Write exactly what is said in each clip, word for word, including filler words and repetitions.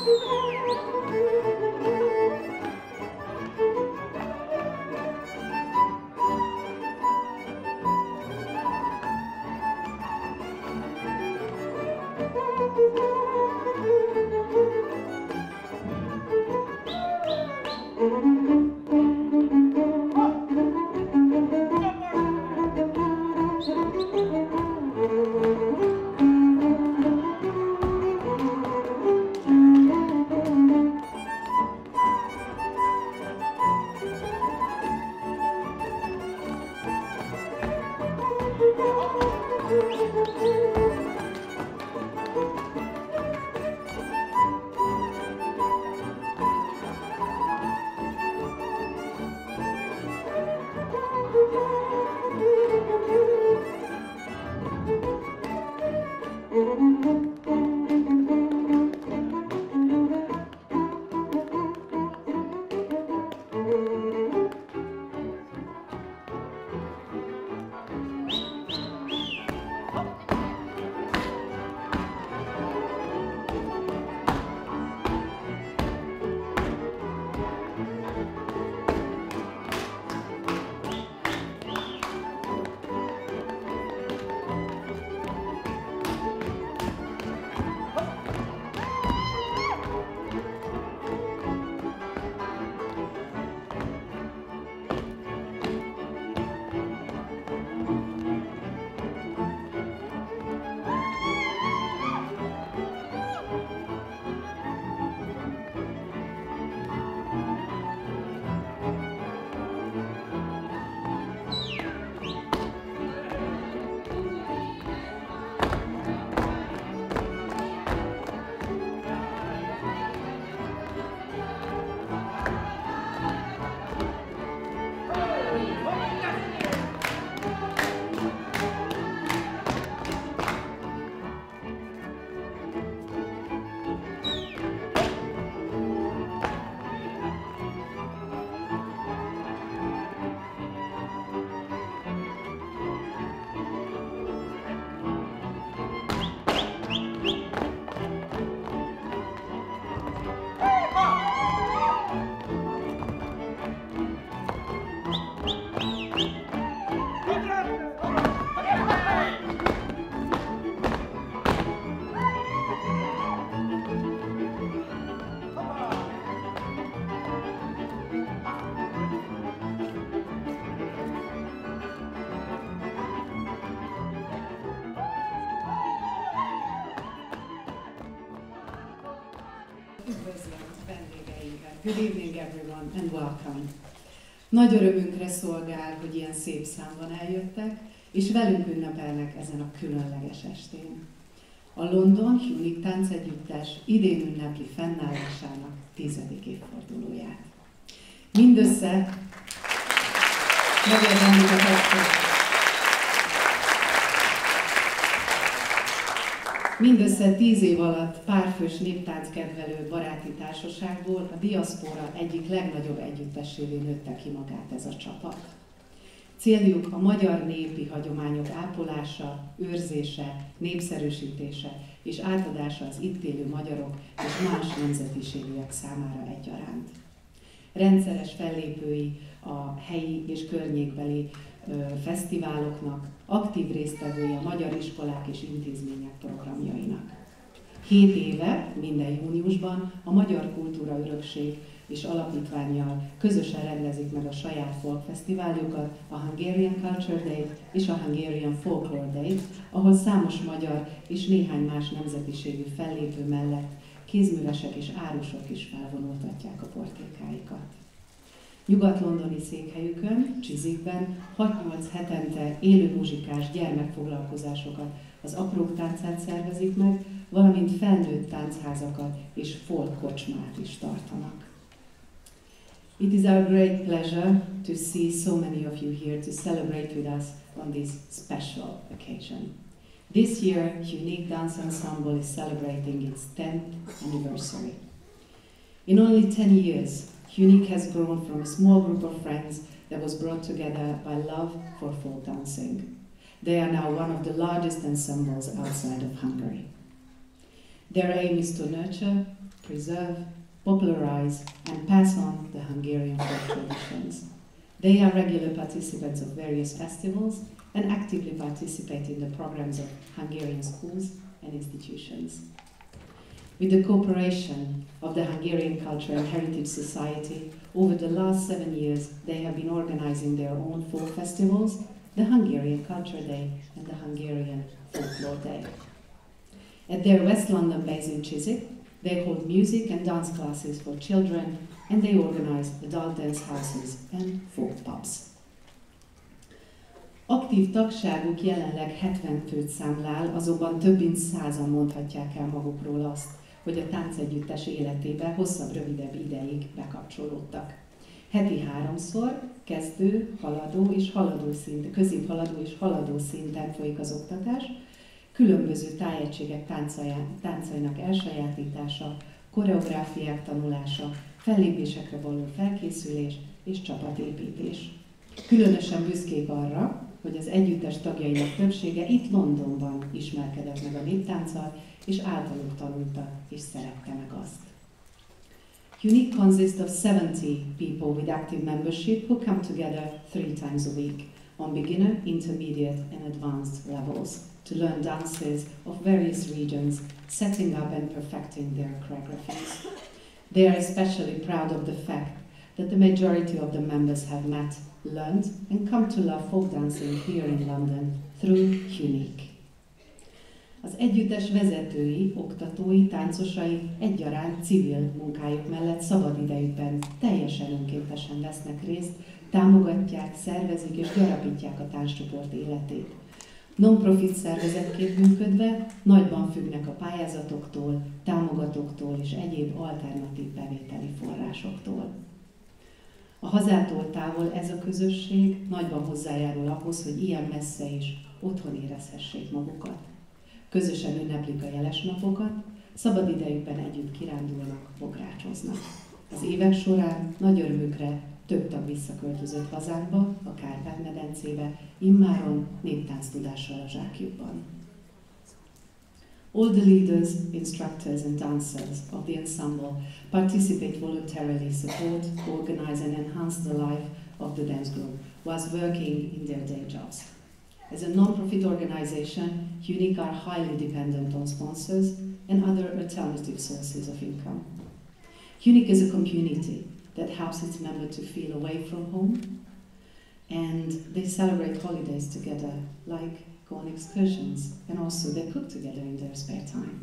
Good evening everyone and welcome. Nagy örömünkre szolgál, hogy ilyen szép számban eljöttek, és velünk ünnepelnek ezen a különleges estén. A London Unique Táncegyüttes idén ünnepli fennállásának tizedik évfordulóját. Mindössze megérdemlik a testet. Mindössze tíz év alatt párfős néptánckedvelő baráti társaságból a diaszpora egyik legnagyobb együttessévé nőtte ki magát ez a csapat. Céljuk a magyar népi hagyományok ápolása, őrzése, népszerűsítése és átadása az itt élő magyarok és más nemzetiségűek számára egyaránt. Rendszeres fellépői a helyi és környékbeli fesztiváloknak, aktív résztvevői a magyar iskolák és intézmények programjainak. Hét éve, minden júniusban a Magyar Kultúra Örökség és Alapítvánnyal közösen rendezik meg a saját folkfesztiváljukat, a Hungarian Culture Day-t és a Hungarian Folklore Day-t, ahol számos magyar és néhány más nemzetiségű fellépő mellett kézművesek és árusok is felvonultatják a portékáikat. Nyugat-londoni székhelyükön, Chiswickben hat-nyolc hetente élő muzsikás gyermekfoglalkozásokat, az Aprók táncát szervezik meg, valamint felnőtt táncházakat és folk kocsmát is tartanak. It is our great pleasure to see so many of you here to celebrate with us on this special occasion. This year, Unique Dance Ensemble is celebrating its tenth anniversary. In only ten years, Unique has grown from a small group of friends that was brought together by love for folk dancing. They are now one of the largest ensembles outside of Hungary. Their aim is to nurture, preserve, popularize, and pass on the Hungarian folk traditions. They are regular participants of various festivals and actively participate in the programs of Hungarian schools and institutions. With the cooperation of the Hungarian Culture and Heritage Society, over the last seven years they have been organizing their own folk festivals, the Hungarian Culture Day and the Hungarian Folklore Day. At their West London base in Chiswick, they hold music and dance classes for children, and they organize adult dance houses and folk pubs. Aktív tagságuk jelenleg hetven főt számlál, azonban több mint százan mondhatják el magukról azt, hogy a táncegyüttes életébe hosszabb, rövidebb ideig bekapcsolódtak. Heti háromszor kezdő, haladó és haladó szinten, középhaladó és haladó szinten folyik az oktatás, különböző tájegységek táncainak elsajátítása, koreográfiák tanulása, fellépésekre való felkészülés és csapatépítés. Különösen büszkék arra, hogy az együttes tagjainak többsége itt Londonban ismerkedett meg a néptánccal, és általuk tanulta és szerette meg azt. UNIC consists of seventy people with active membership who come together three times a week on beginner, intermediate and advanced levels to learn dances of various regions, setting up and perfecting their choreographies. They are especially proud of the fact that the majority of the members have met, learned and come to love folk dancing here in London through UNIC. Az együttes vezetői, oktatói, táncosai egyaránt civil munkájuk mellett szabadidejükben teljesen önkéntesen vesznek részt, támogatják, szervezik és gyarapítják a tánccsoport életét. Non-profit szervezetként működve nagyban függnek a pályázatoktól, támogatóktól és egyéb alternatív bevételi forrásoktól. A hazától távol ez a közösség nagyban hozzájárul ahhoz, hogy ilyen messze is otthon érezhessék magukat. Közösen ünneplik a jeles napokat, szabadidejükben együtt kirándulnak, bográcsoznak. Az évek során nagy örömükre több tag visszaköltözött hazánkba, a Kárpát-medencébe, immáron néptánc tudással a zsákjukban. All the leaders, instructors and dancers of the ensemble participate voluntarily, support, organize and enhance the life of the dance group whilst working in their day jobs. As a non-profit organization, UNIC are highly dependent on sponsors and other alternative sources of income. UNIC is a community that helps its members to feel away from home, and they celebrate holidays together, like go on excursions, and also they cook together in their spare time.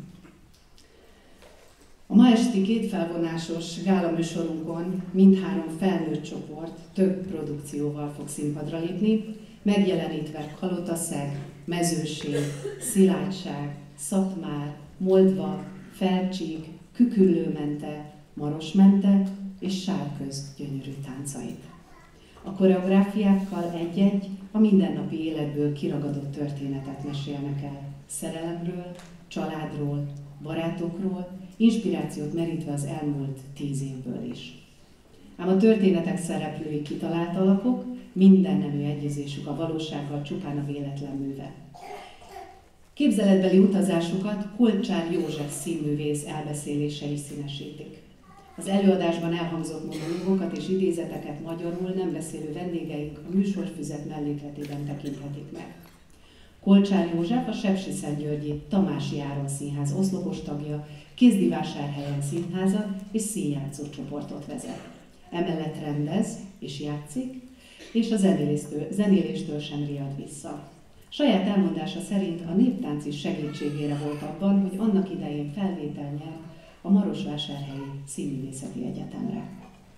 A ma esti kétfelvonásos gálaműsorunkon mindhárom felnőtt csoport több produkcióval fog színpadra lépni, megjelenítve Kalotaszeg, Mezőség, Szilágyság, Szatmár, Moldva, Felcsík, Küküllőmente, Marosmente és Sárköz gyönyörű táncait. A koreográfiákkal egy-egy a mindennapi életből kiragadott történetet mesélnek el. Szerelemről, családról, barátokról, inspirációt merítve az elmúlt tíz évből is. Ám a történetek szereplői kitalált alakok, minden nemű egyezésük a valósággal csupán a véletlen műve. Képzeletbeli utazásukat Kolcsár József színművész elbeszélései színesítik. Az előadásban elhangzott monológokat és idézeteket magyarul nem beszélő vendégeink a műsorfüzet mellékletében tekinthetik meg. Kolcsár József a sepsiszentgyörgyi Tamási Áron Színház oszlopos tagja, Kézdivásárhelyen színházat és színjátszó csoportot vezet. Emellett rendez és játszik, és a zenéléstől, zenéléstől sem riad vissza. Saját elmondása szerint a néptánc is segítségére volt abban, hogy annak idején felvétel nyert a Marosvásárhelyi Színművészeti Egyetemre.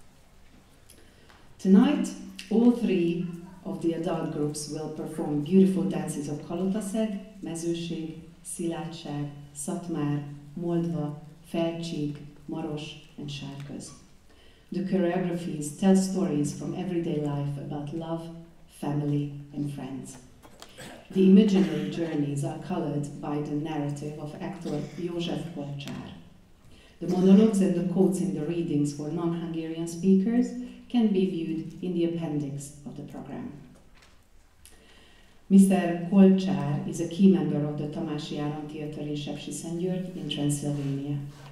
Tonight, all three of the adult groups will perform beautiful dances of Kalotaszeg, Mezőség, Szilágyság, Szatmár, Moldva, Felcsík, Maros and Sárköz. The choreographies tell stories from everyday life about love, family and friends. The imaginary journeys are colored by the narrative of actor József Kolcsár. The monologues and the quotes in the readings for non-Hungarian speakers can be viewed in the appendix of the program. Mister Kolcsár is a key member of the Tamási Áron Theatre in Sepsiszentgyörgy in Transylvania.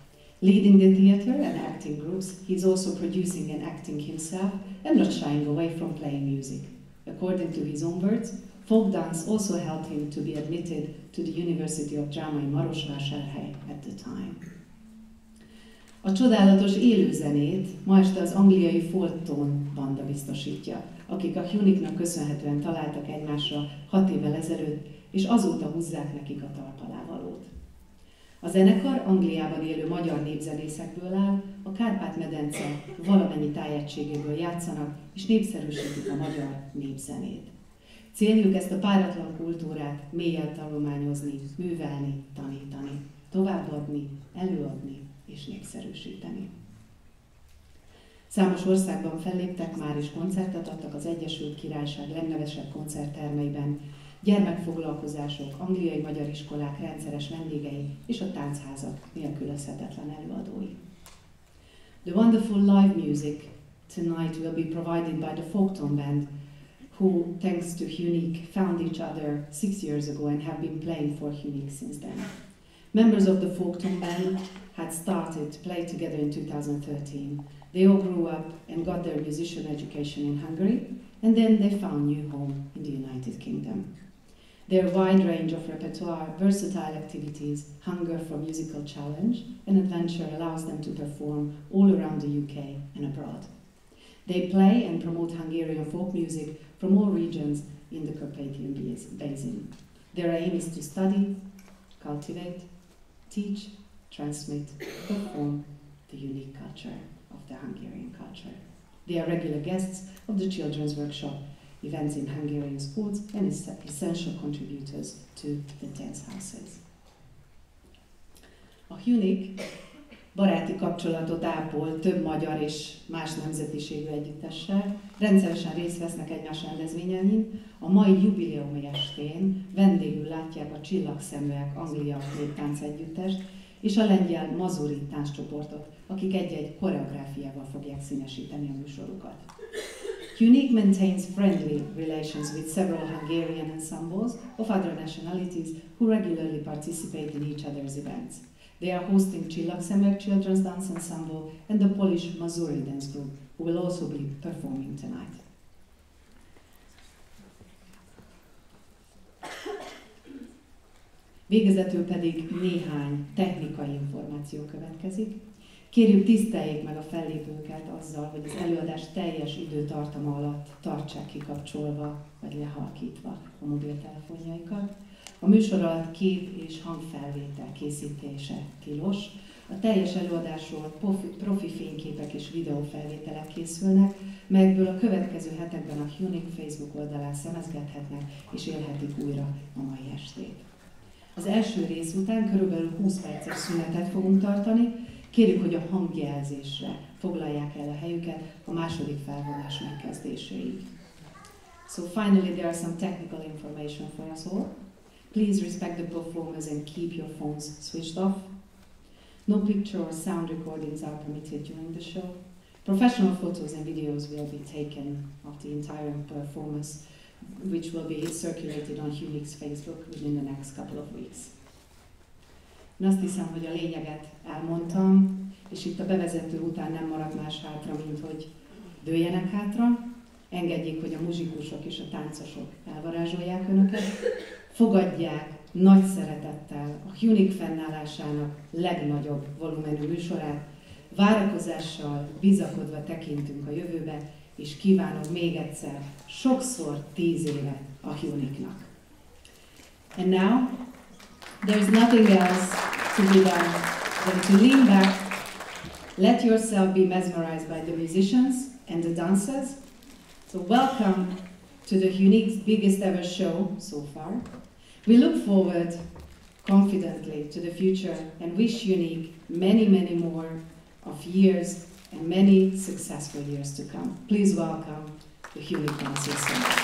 Leading the theatre and acting groups, he's also producing and acting himself and not shying away from playing music. According to his own words, folk dance also helped him to be admitted to the University of Drama in Marosvásárhely at the time. A csodálatos élőzenét ma este az angliai Fulton banda biztosítja, akik a Hughniknak köszönhetően találtak egymásra hat évvel ezelőtt, és azóta húzzák nekik a talpalávalót. A zenekar Angliában élő magyar népzenészekből áll, a Kárpát-medence valamennyi tájegységéből játszanak, és népszerűsítik a magyar népzenét. Céljuk ezt a páratlan kultúrát mélyen tanulmányozni, művelni, tanítani, továbbadni, előadni és népszerűsíteni. Számos országban felléptek már és koncertet adtak az Egyesült Királyság legnevesebb koncerttermeiben, gyermekfoglalkozások, angliai magyar iskolák rendszeres vendégei és a táncházak nélkülözhetetlen előadói. The wonderful live music tonight will be provided by the Folkton Band, who, thanks to Hughnik, found each other six years ago and have been playing for Hughnik since then. Members of the Folkton Band had started to play together in two thousand thirteen. They all grew up and got their musician education in Hungary, and then they found new home in the United Kingdom. Their wide range of repertoire, versatile activities, hunger for musical challenge and adventure allows them to perform all around the U K and abroad. They play and promote Hungarian folk music from all regions in the Carpathian Basin. Their aim is to study, cultivate, teach, transmit, perform the unique culture of the Hungarian culture. They are regular guests of the children's workshop, events in Hungarian schools, and essential contributors to the dance houses. A Hughnik baráti kapcsolatot ápol több magyar és más nemzetiségű együttessel, rendszeresen részt vesznek egymás rendezvényein, a mai jubileumi estén vendégül látják a Csillagszeműek Anglia néptánc együttest és a lengyel Mazuri tánccsoportot, akik egy-egy koreográfiával fogják színesíteni a műsorukat. Hughnik maintains friendly relations with several Hungarian ensembles of other nationalities who regularly participate in each other's events. They are hosting Csillagszeműek Children's Dance Ensemble and the Polish Mazuri Dance Group, who will also be performing tonight. Végezetül pedig néhány technikai információ következik. Kérjük, tiszteljék meg a fellépőket azzal, hogy az előadás teljes időtartama alatt tartsák kikapcsolva vagy lehalkítva a mobiltelefonjaikat. A műsor alatt kép- és hangfelvétel készítése tilos. A teljes előadásról profi, profi fényképek és videófelvételek készülnek, melyekből a következő hetekben a Hughnik Facebook oldalán szemezgethetnek és élhetik újra a mai estét. Az első rész után körülbelül húsz perces szünetet fogunk tartani. Kérjük, hogy a hangjelzésre foglalják el a helyüket a második felvonás megkezdéséig. So finally there are some technical information for us all. Please respect the performers and keep your phones switched off. No picture or sound recordings are permitted during the show. Professional photos and videos will be taken of the entire performance, which will be circulated on Hughnik's Facebook within the next couple of weeks. Én azt hiszem, hogy a lényeget elmondtam, és itt a bevezető után nem marad más hátra, mint hogy dőljenek hátra, engedjék, hogy a muzsikusok és a táncosok elvarázsolják önöket, fogadják nagy szeretettel a Hughnik fennállásának legnagyobb volumenű műsorát, várakozással, bizakodva tekintünk a jövőbe, és kívánok még egyszer sokszor tíz évet a Hughniknak. And now, there's nothing else to be done than to lean back, let yourself be mesmerized by the musicians and the dancers. So welcome to the Hughnik's biggest ever show so far. We look forward confidently to the future and wish Hughnik many, many more of years and many successful years to come. Please welcome the Hughnik Dance Ensemble.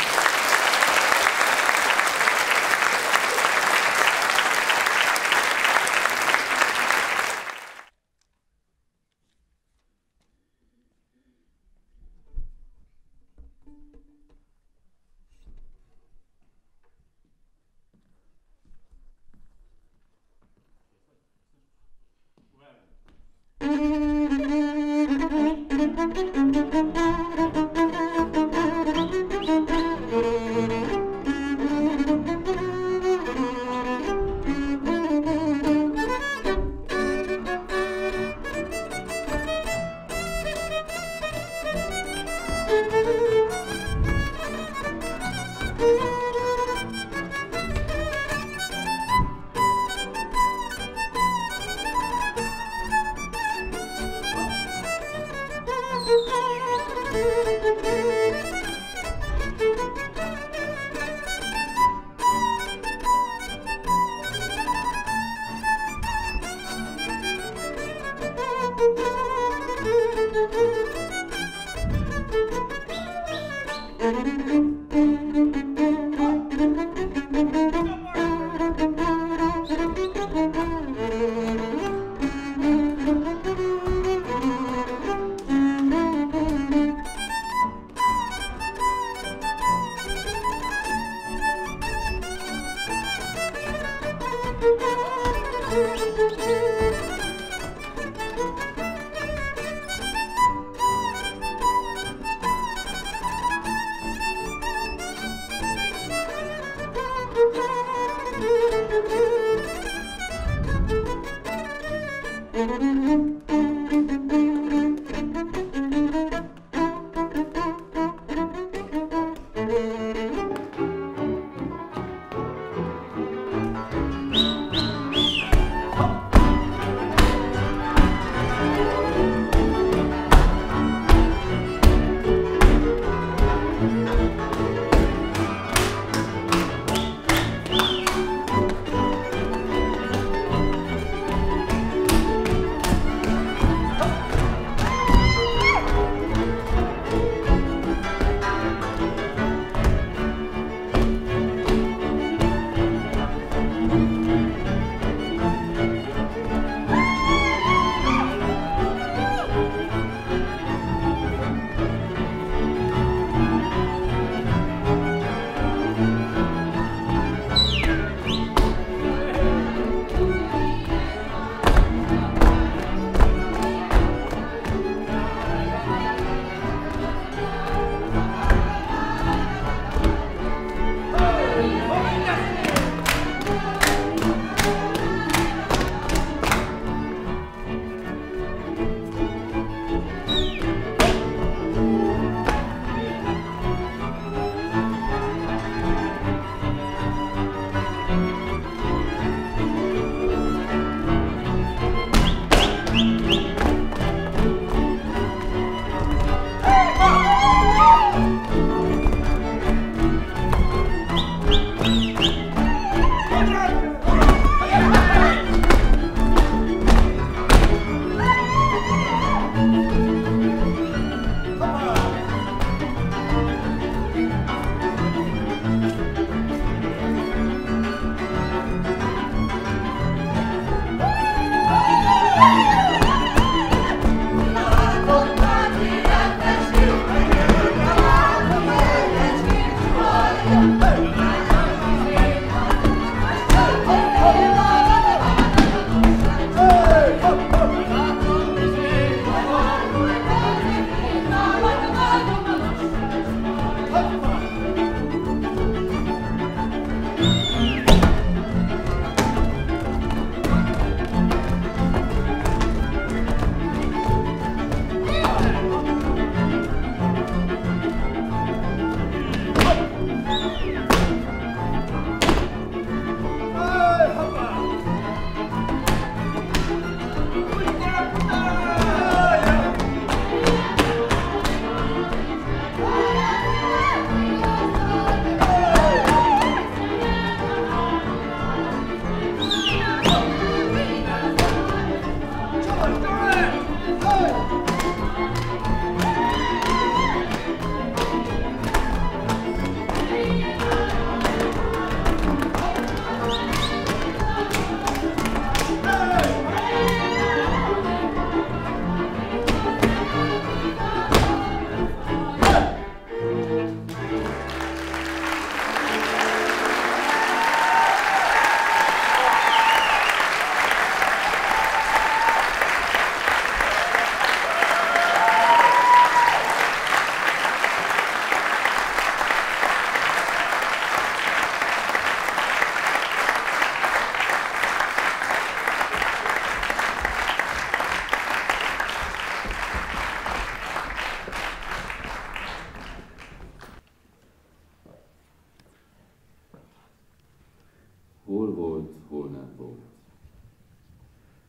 Hol volt, hol nem volt.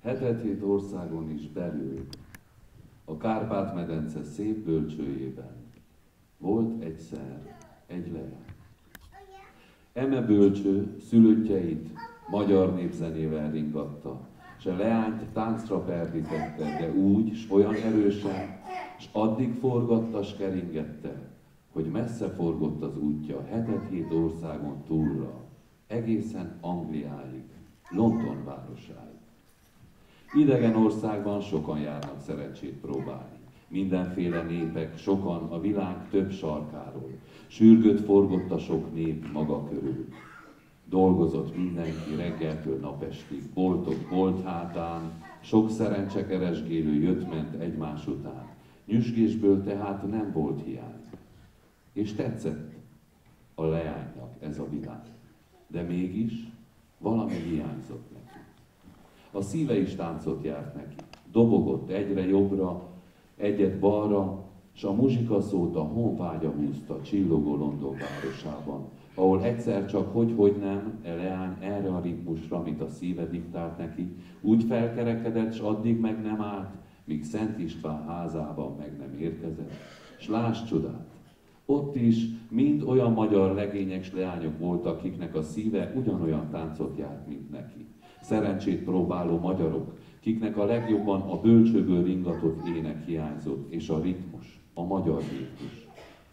Hetet-hét országon is belül, a Kárpát-medence szép bölcsőjében Volt egyszer egy leány. Eme bölcső szülöttjeit magyar népzenével ringatta, s a leányt táncra perdítette, de úgy, s olyan erősen, s addig forgatta, s keringette, hogy messze forgott az útja, hetet-hét országon túlra, egészen Angliáig, London városáig. Idegen országban sokan járnak szerencsét próbálni. Mindenféle népek, sokan a világ több sarkáról. Sürgött forgott a sok nép maga körül. Dolgozott mindenki reggeltől napestig, boltok bolt hátán, sok szerencsekeresgélő jött-ment egymás után. Nyüzsgésből tehát nem volt hiány. És tetszett a leánynak ez a világ. De mégis valami hiányzott neki. A szíve is táncot járt neki. Dobogott egyre jobbra, egyet balra, s a muzsikaszót a honvágya húzta csillogó London városában, ahol egyszer csak hogy-hogy nem, e leány erre a ritmusra, amit a szíve diktált neki, úgy felkerekedett, s addig meg nem állt, míg Szent István házában meg nem érkezett. S láss csodát! Ott is mind olyan magyar legények s leányok voltak, akiknek a szíve ugyanolyan táncot járt, mint neki. Szerencsét próbáló magyarok, kiknek a legjobban a bölcsőből ringatott ének hiányzott, és a ritmus, a magyar ritmus.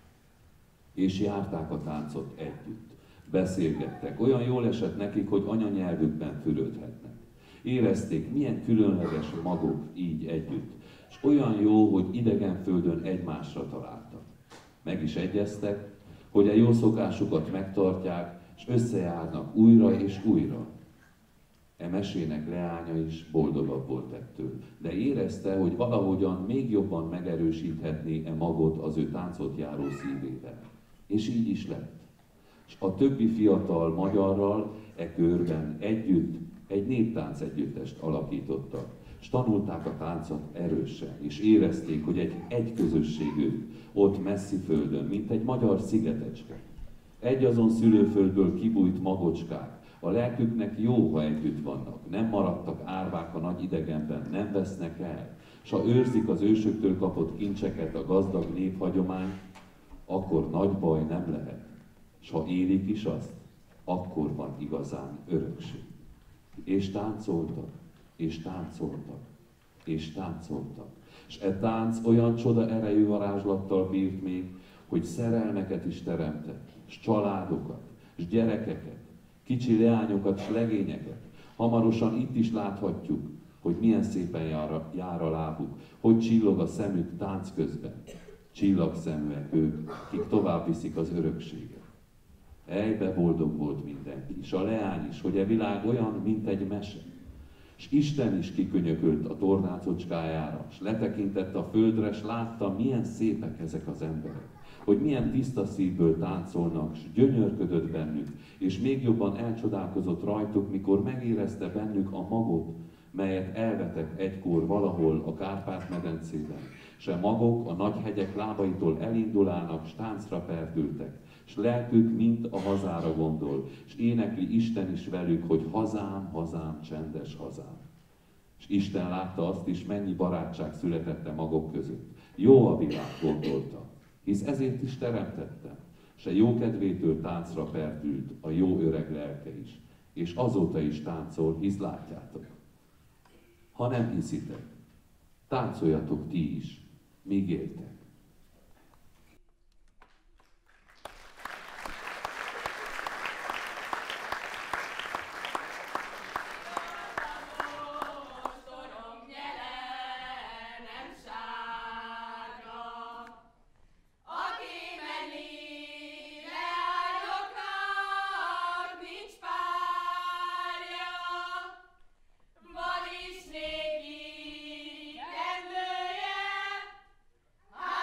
És járták a táncot együtt, beszélgettek, olyan jól esett nekik, hogy anyanyelvükben fürödhetnek. Érezték, milyen különleges maguk így együtt, és olyan jó, hogy idegen földön egymásra találtak. Meg is egyeztek, hogy a jó szokásukat megtartják, és összejárnak újra és újra. E mesének leánya is boldogabb volt ettől, de érezte, hogy valahogyan még jobban megerősíthetné e magot az ő táncot járó szívével. És így is lett. És a többi fiatal magyarral e körben együtt egy néptánc együttest alakítottak, és tanulták a táncot erősen, és érezték, hogy egy, egy közösségük ott messzi földön, mint egy magyar szigetecske. Egy azon szülőföldből kibújt magocskák, a lelküknek jó, ha együtt vannak, nem maradtak árvák a nagy idegenben, nem vesznek el, s ha őrzik az ősöktől kapott kincseket, a gazdag néphagyomány, akkor nagy baj nem lehet. S ha élik is azt, akkor van igazán örökség. És táncoltak, és táncoltak, és táncoltak. És e tánc olyan csoda erejű varázslattal bírt még, hogy szerelmeket is teremtett, s családokat, s gyerekeket, kicsi leányokat, s legényeket. Hamarosan itt is láthatjuk, hogy milyen szépen jár a, jár a lábuk, hogy csillog a szemük tánc közben. Csillagszeműek ők, kik tovább viszik az örökséget. Ejbe boldog volt mindenki, és a leány is, hogy a világ olyan, mint egy mese. És Isten is kikönyökölt a tornácocskájára, és letekintett a földre, és látta, milyen szépek ezek az emberek, hogy milyen tiszta szívből táncolnak, és gyönyörködött bennük, és még jobban elcsodálkozott rajtuk, mikor megérezte bennük a magot, melyet elvetett egykor valahol a Kárpát-medencében, s a magok a nagy hegyek lábaitól elindulának, s táncra perdültek, s lelkük mind a hazára gondol, és énekli Isten is velük, hogy hazám, hazám, csendes hazám. És Isten látta azt is, mennyi barátság születette magok között. Jó a világ, gondolta, hisz ezért is teremtettem, s a jó kedvétől táncra perdült a jó öreg lelke is, és azóta is táncol, hisz látjátok. Ha nem hiszitek, táncoljatok ti is, míg éltek. Ah!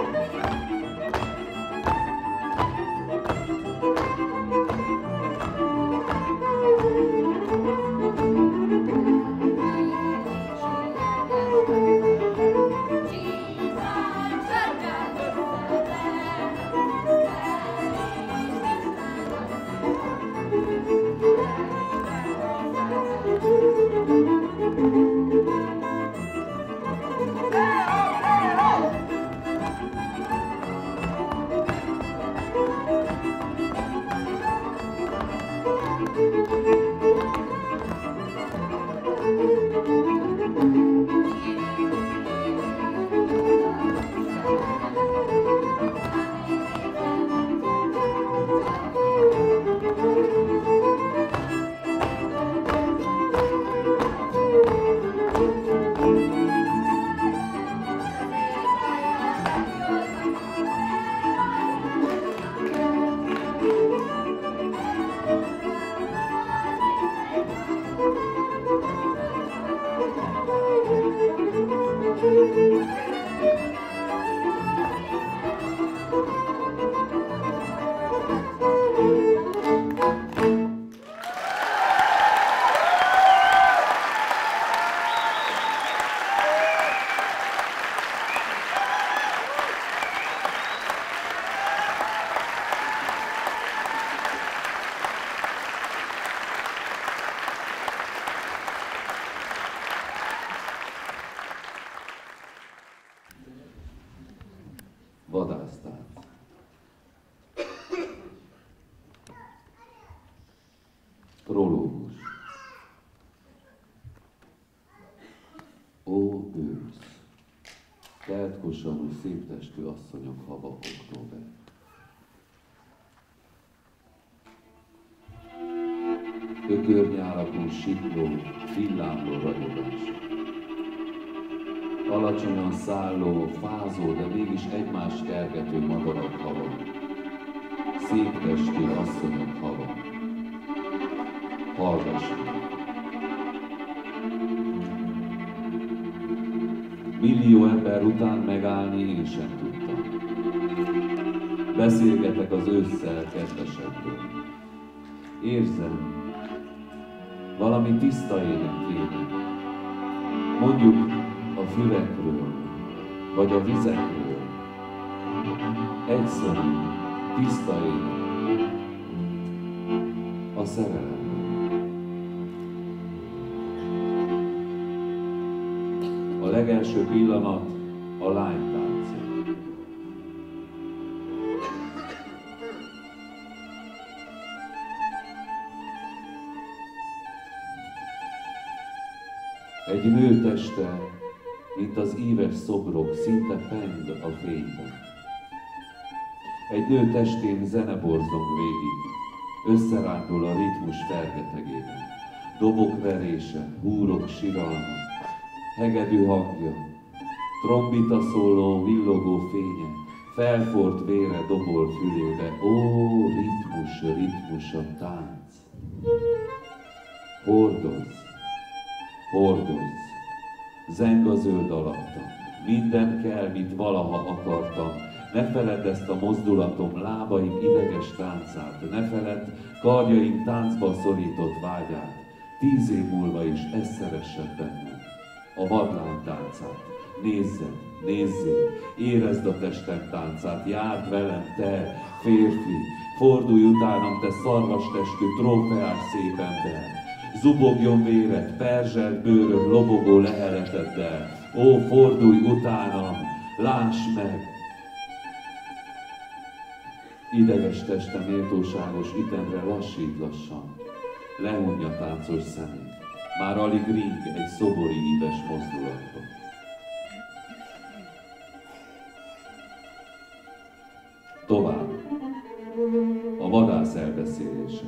Vadásztánc. Prológus. Ó, ősz, telt kosanú, szép testű asszonyok hava, október. Ökörnyálakú, sikló, villámló ragyogás. Alacsonyan szálló, fázó, de mégis egymást kergető madarak hava. Szép testű asszonyok hava. Hallgass meg! Millió ember után megállni én sem tudtam. Beszélgetek az ősszel kedvesebből. Érzem, valami tiszta ének kéne. Mondjuk a füvekről, vagy a vizekről. Egyszerű, tiszta ének. A szerelemről. A legelső pillanat a lánytánc. Egy nő teste, mint az íves szobrok, szinte peng a fényben. Egy nő testén zene borzong végig, összerándul a ritmus fergetegében. Dobok verése, húrok siralma, hegedű hangja, trombita szóló, villogó fénye, felfort vére dobol fülébe. Ó, ritmus, ritmus a tánc. Hordozz, hordozz, zeng a zöld alattam, minden kell, mit valaha akartam. Ne feledd ezt a mozdulatom, lábaim ideges táncát, ne feledd karjaim táncba szorított vágyát. Tíz év múlva is ez szeressed bennem, a vadlány táncát. Nézzed, nézzél, érezd a testem táncát, járd velem, te, férfi, fordulj utánam, te szarvas testű, trófeás szép ember. Zubogjon véred, perzselt bőröd, lobogó leheleteddel. Ó, fordulj utánam, láss meg! Ideges teste méltóságos itemre lassít lassan, lehunja táncos szemét, már alig ring egy szobori íves mozdulatban. Tovább, a vadász elbeszélése.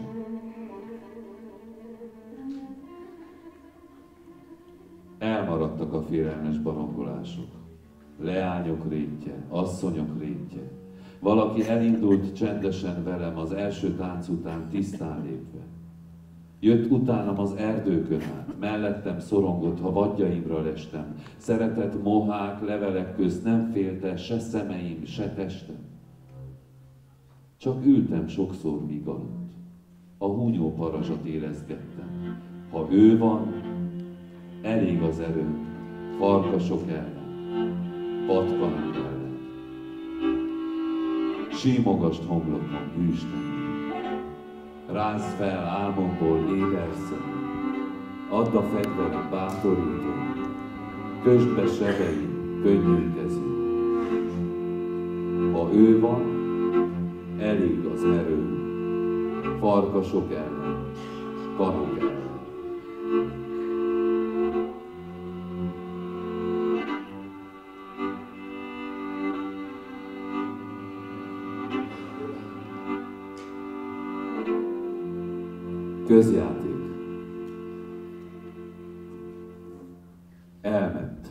Elmaradtak a félelmes barongolások, leányok rétje, asszonyok rétje. Valaki elindult csendesen velem az első tánc után tisztán lépve. Jött utánam az erdőkön át, mellettem szorongott, ha vadjaimra lestem. Szeretett mohák, levelek közt nem félte se szemeim, se testem. Csak ültem sokszor míg aludt, a húnyó parazsat élezgettem. Ha ő van, elég az erőm, farkasok ellen, patkanok ellen. Símogast homlokon hűsten, rázd fel álmomból éberszem, add a fegyverem bátorító, kösd be sebeim, könnyű kezű. Ha ő van, elég az erő, farkasok ellen, kanok ellen. Közjáték. Elment.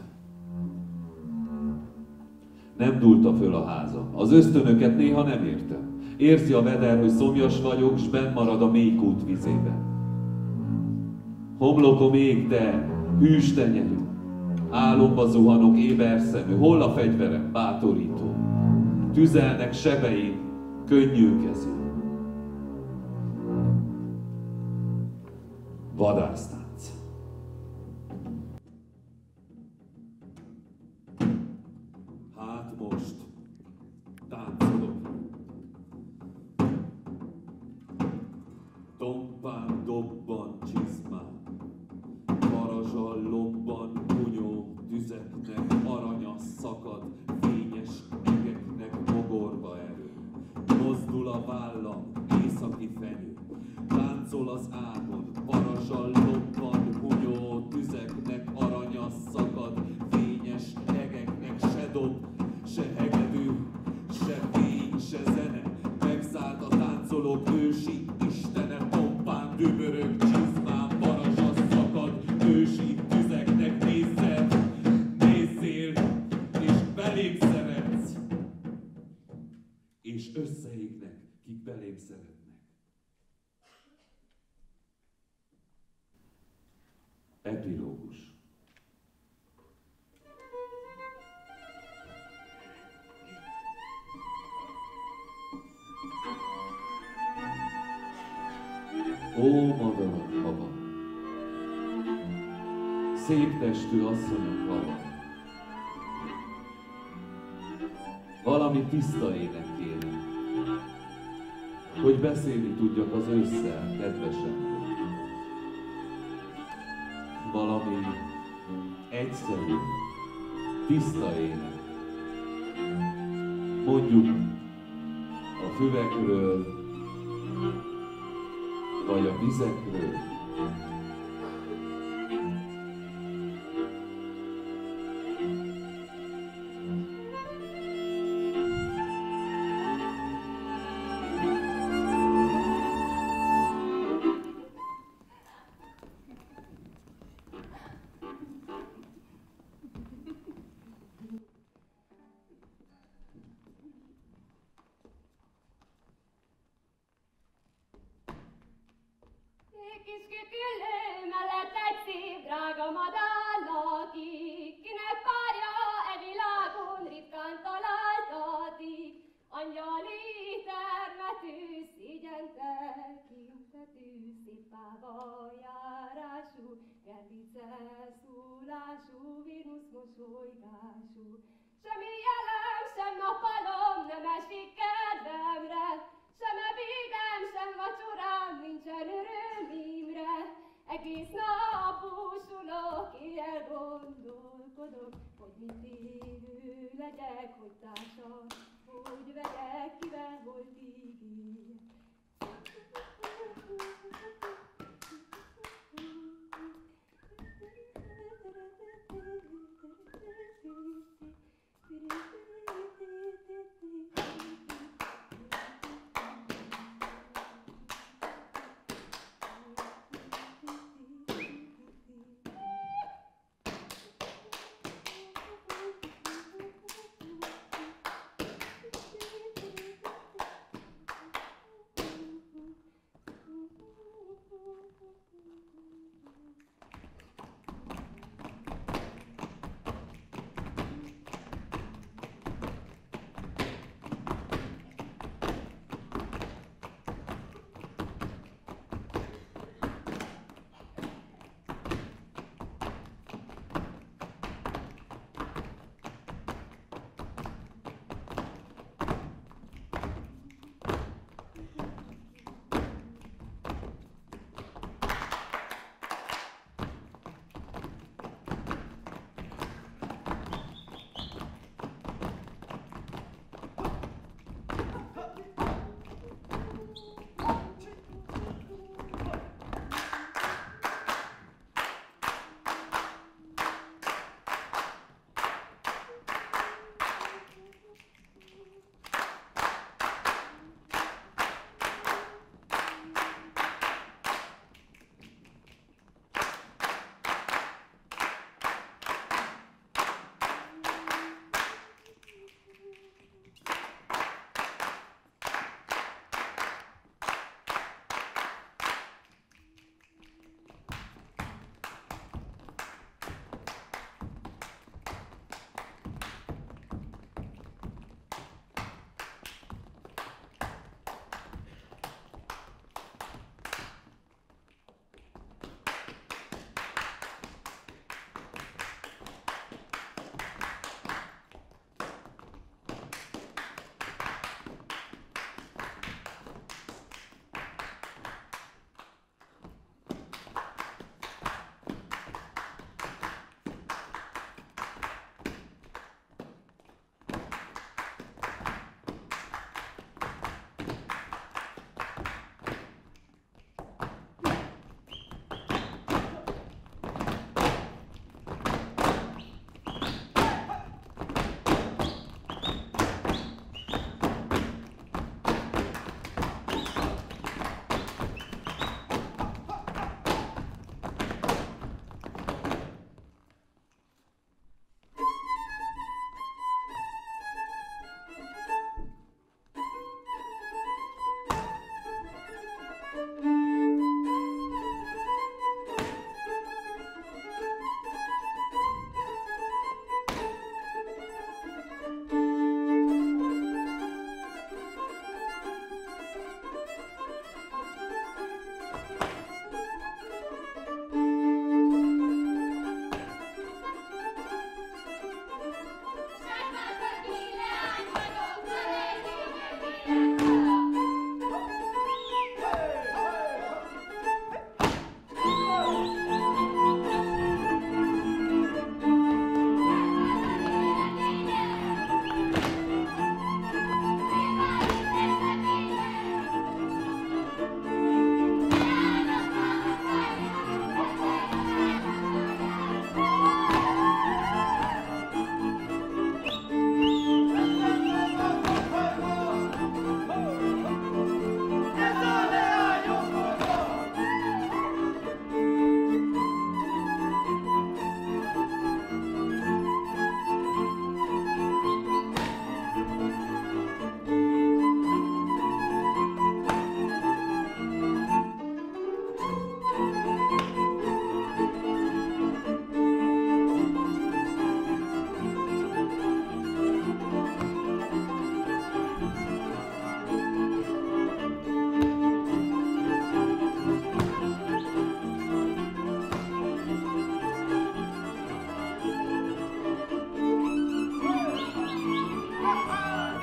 Nem dúlta föl a házam. Az ösztönöket néha nem értem. Érzi a veder, hogy szomjas vagyok, s benn marad a mély kút vizében. Homlokom ég, de hűs tenyerű. Álomba zuhanok éberszemű. Hol a fegyverem, bátorító? Tüzelnek sebeim, könnyű kezű. Vadásztánc. Hát most táncolok. Tompán dobban csizmán, parazsal lobban bunyó tüzeknek aranya szakad, fényes egeknek mogorva erő. Mozdul a vállam, északi fenyő, táncol az ágon, parazsal lobban bunyó tüzeknek aranya szakad, fényes egeknek se dob, se hegedű, se fény, se zene. Megszállt a táncolók ősi istene, pompán dübörög csizmán, parazsa szakad, ősi tüzeknek nézzel, nézzél, és belém szeretsz, és összeégnek, kik belém szeretnek. Epilógus. Ó, madarak hava, szép testű asszonyok hava, valami tiszta ének kéne, hogy beszélni tudjak az ősszel, kedvesem. Valami egyszerű, tiszta ének. Mondjuk a füvekről, vagy a vizekről. Semmi jelem, sem napalom nem esik kedvemre, sem ebédem, sem vacsorám nincsen örömimre. Egész nap búsulok, éjjel gondolkodok, hogy mit élő legyek, hogy társam, hogy vegyek, kivel volt ígér.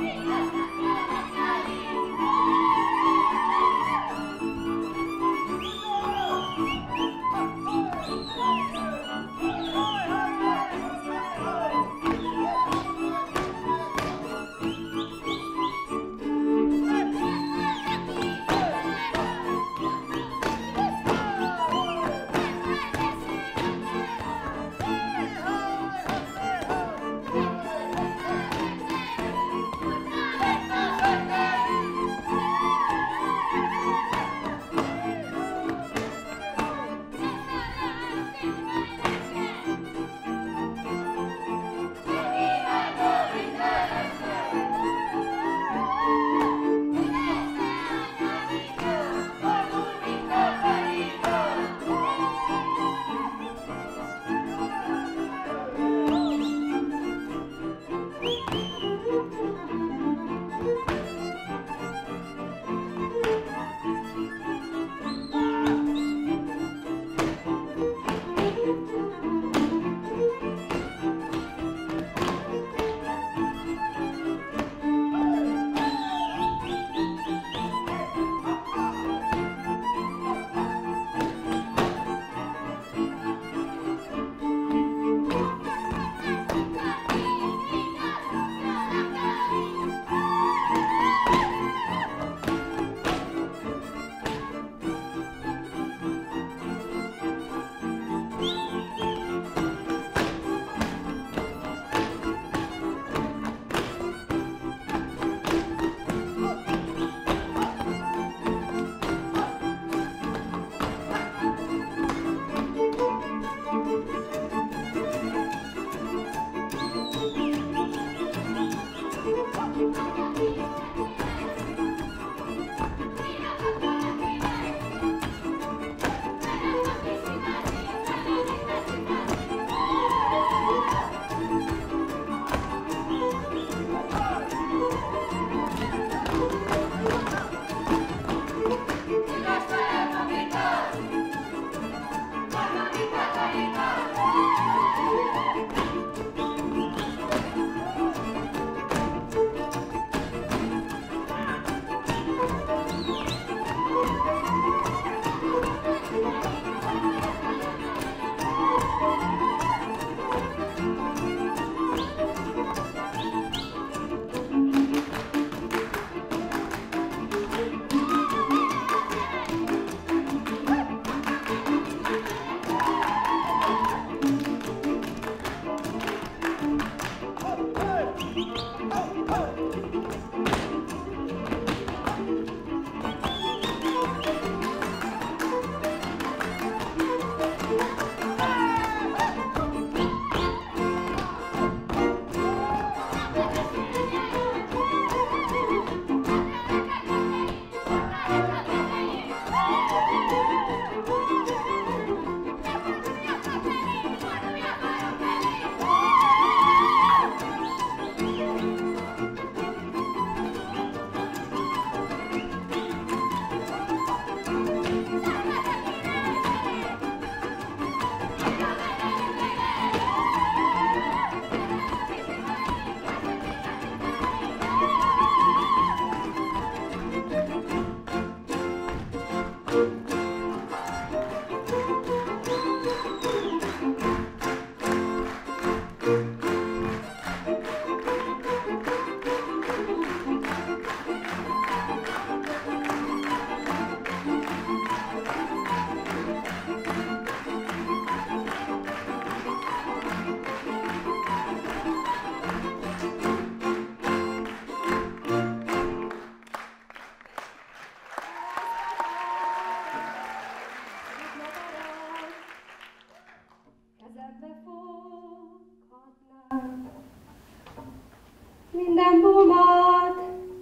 Minden bómat,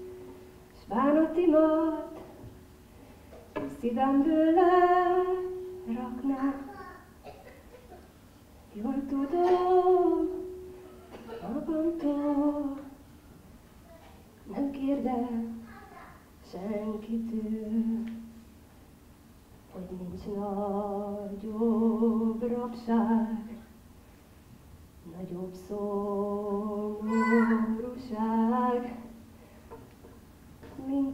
s bánatimat, szívemből leraknám. Jól tudom, magamtól, nem kérdem senkitől, hogy nincs nagyobb rabság, nagyobb szomorúság,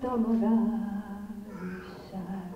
adta magánság.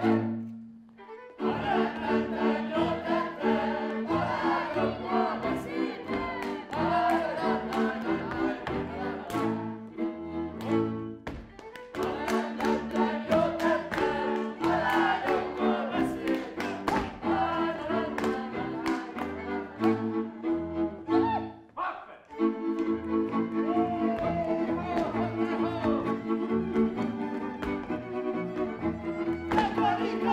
Everybody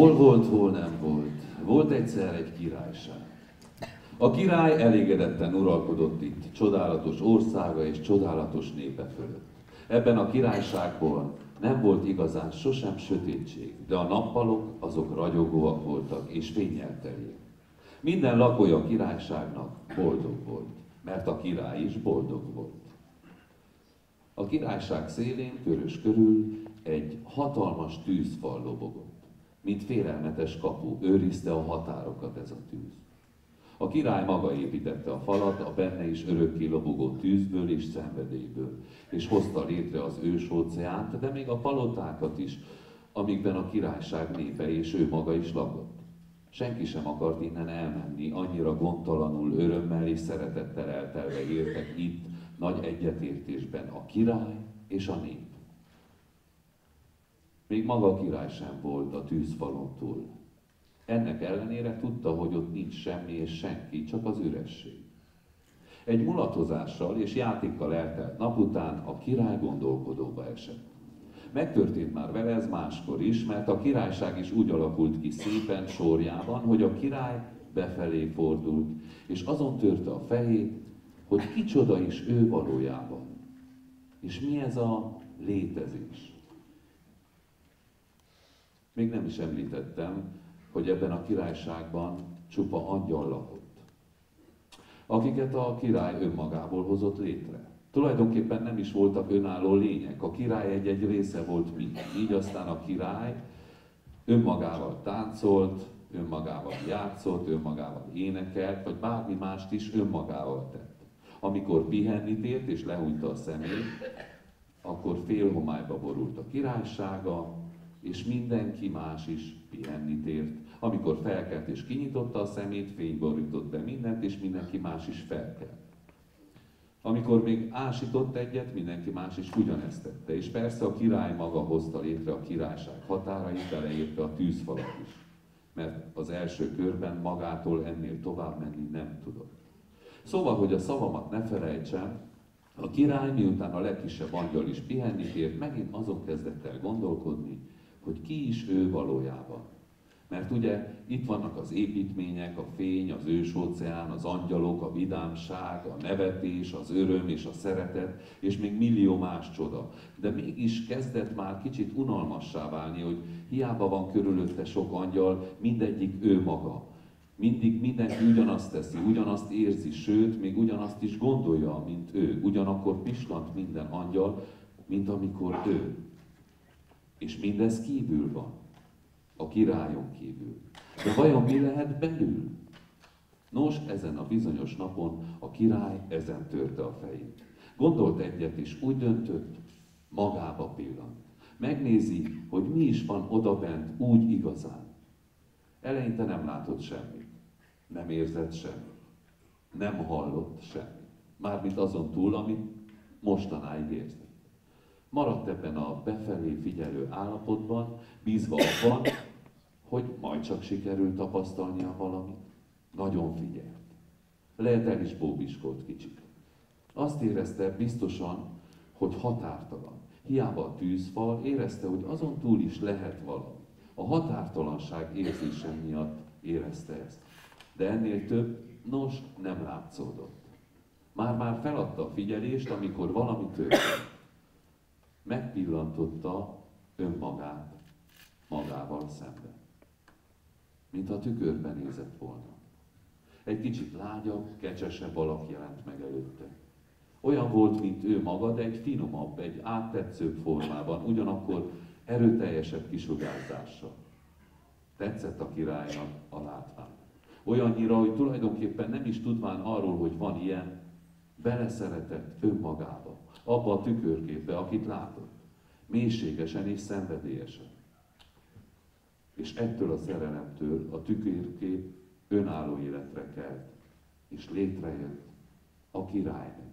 Hol volt, hol nem volt. Volt egyszer egy királyság. A király elégedetten uralkodott itt, csodálatos országa és csodálatos népe fölött. Ebben a királyságból nem volt igazán sosem sötétség, de a nappalok azok ragyogóak voltak és fénnyel telik. Minden lakója a királyságnak boldog volt, mert a király is boldog volt. A királyság szélén körös körül egy hatalmas tűzfal lobogott, mint félelmetes kapu, őrizte a határokat ez a tűz. A király maga építette a falat a benne is örökké lobogó tűzből és szenvedélyből, és hozta létre az ősóceánt, de még a palotákat is, amikben a királyság népe és ő maga is lakott. Senki sem akart innen elmenni, annyira gondtalanul, örömmel és szeretettel eltelve éltek itt, nagy egyetértésben a király és a nép. Még maga a király sem volt a tűzfalon túl. Ennek ellenére tudta, hogy ott nincs semmi és senki, csak az üresség. Egy mulatozással és játékkal eltelt nap után a király gondolkodóba esett. Megtörtént már vele ez máskor is, mert a királyság is úgy alakult ki szépen sorjában, hogy a király befelé fordult, és azon törte a fejét, hogy kicsoda is ő valójában. És mi ez a létezés? Még nem is említettem, hogy ebben a királyságban csupa angyal lakott, akiket a király önmagából hozott létre. Tulajdonképpen nem is voltak önálló lények, a király egy-egy része volt mi. Így aztán a király önmagával táncolt, önmagával játszott, önmagával énekelt, vagy bármi mást is önmagával tett. Amikor pihenni tért és lehújta a szemét, akkor félhomályba borult a királysága, és mindenki más is pihenni tért. Amikor felkelt és kinyitotta a szemét, fény borított be mindent, és mindenki más is felkelt. Amikor még ásított egyet, mindenki más is ugyanezt tette. És persze a király maga hozta létre a királyság határait, beleérte a tűzfalat is. Mert az első körben magától ennél tovább menni nem tudott. Szóval, hogy a szavamat ne felejtsem, a király, miután a legkisebb angyal is pihenni tért, megint azon kezdett el gondolkodni, hogy ki is ő valójában. Mert ugye itt vannak az építmények, a fény, az ősóceán, az angyalok, a vidámság, a nevetés, az öröm és a szeretet, és még millió más csoda. De mégis kezdett már kicsit unalmassá válni, hogy hiába van körülötte sok angyal, mindegyik ő maga. Mindig mindenki ugyanazt teszi, ugyanazt érzi, sőt, még ugyanazt is gondolja, mint ő. Ugyanakkor pislant minden angyal, mint amikor ő. És mindez kívül van, a királyon kívül. De vajon mi lehet belül? Nos, ezen a bizonyos napon a király ezen törte a fejét. Gondolt egyet és úgy döntött, magába pillant. Megnézi, hogy mi is van odabent úgy igazán. Eleinte nem látott semmit, nem érzett semmit, nem hallott semmit. Mármint azon túl, amit mostanáig érzett. Maradt ebben a befelé figyelő állapotban, bízva abban, hogy majd csak sikerül tapasztalnia valamit. Nagyon figyelt. Lehet el is bóbiskolt kicsit. Azt érezte biztosan, hogy határtalan. Hiába a tűzfal, érezte, hogy azon túl is lehet valami. A határtalanság érzése miatt érezte ezt. De ennél több, nos, nem látszódott. Már-már feladta a figyelést, amikor valami történt. Megpillantotta önmagát magával szemben. Mintha tükörben nézett volna. Egy kicsit lágyabb, kecsesebb alak jelent meg előtte. Olyan volt, mint ő maga, de egy finomabb, egy áttetszőbb formában, ugyanakkor erőteljesebb kisugárzással. Tetszett a királynak a látvány. Olyannyira, hogy tulajdonképpen nem is tudván arról, hogy van ilyen, beleszeretett önmagába, abba a tükörképbe, akit látott. Mélységesen és szenvedélyesen. És ettől a szerelemtől a tükörkép önálló életre kelt, és létrejött a királynő.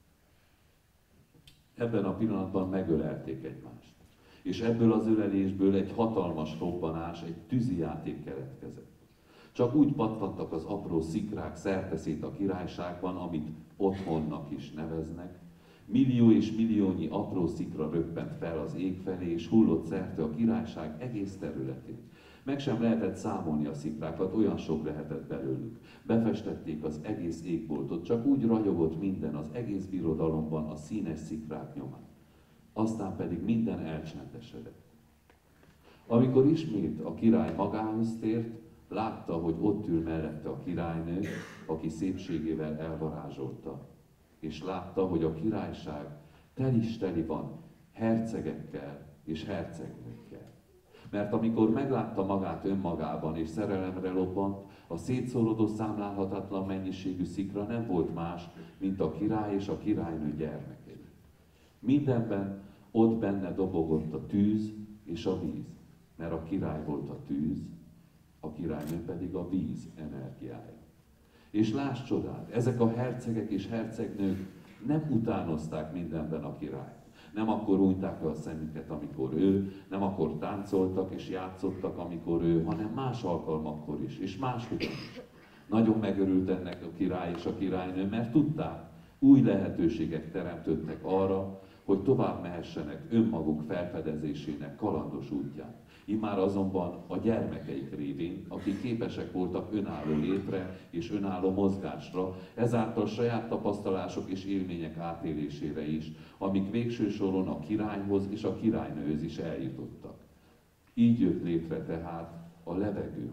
Ebben a pillanatban megölelték egymást. És ebből az ölelésből egy hatalmas robbanás, egy tűzijáték keletkezett. Csak úgy pattantak az apró szikrák szerteszét a királyságban, amit otthonnak is neveznek. Millió és milliónyi apró szikra röppent fel az ég felé, és hullott szerte a királyság egész területén. Meg sem lehetett számolni a szikrákat, olyan sok lehetett belőlük. Befestették az egész égboltot, csak úgy ragyogott minden az egész birodalomban a színes szikrák nyomán. Aztán pedig minden elcsendesedett. Amikor ismét a király magához tért, látta, hogy ott ül mellette a királynő, aki szépségével elvarázsolta. És látta, hogy a királyság tel is teli van hercegekkel és hercegnőkkel. Mert amikor meglátta magát önmagában és szerelemre lobbant, a szétszórodó számlálhatatlan mennyiségű szikra nem volt más, mint a király és a királynő gyermekei. Mindenben ott benne dobogott a tűz és a víz, mert a király volt a tűz, a királynő pedig a víz energiája. És láss csodát, ezek a hercegek és hercegnők nem utánozták mindenben a királyt. Nem akkor hunyták le a szemüket, amikor ő, nem akkor táncoltak és játszottak, amikor ő, hanem más alkalmakkor is, és máshogyan is. Nagyon megörült ennek a király és a királynő, mert tudták, új lehetőségek teremtődtek arra, hogy tovább mehessenek önmaguk felfedezésének kalandos útján. Immár azonban a gyermekeik révén, akik képesek voltak önálló létre és önálló mozgásra, ezáltal saját tapasztalások és élmények átélésére is, amik végső soron a királyhoz és a királynőhöz is eljutottak. Így jött létre tehát a levegő.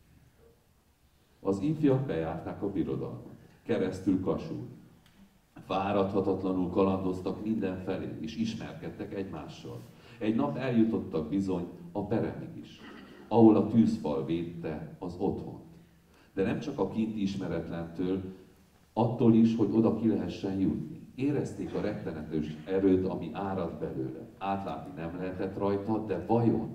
Az ifjak bejárták a birodalmat, keresztül Kasul. Fáradhatatlanul kalandoztak mindenfelé, és ismerkedtek egymással. Egy nap eljutottak bizony a peremig is, ahol a tűzfal védte az otthont. De nem csak a kinti ismeretlentől, attól is, hogy oda ki lehessen jutni. Érezték a rettenetes erőt, ami árad belőle. Átlátni nem lehetett rajta, de vajon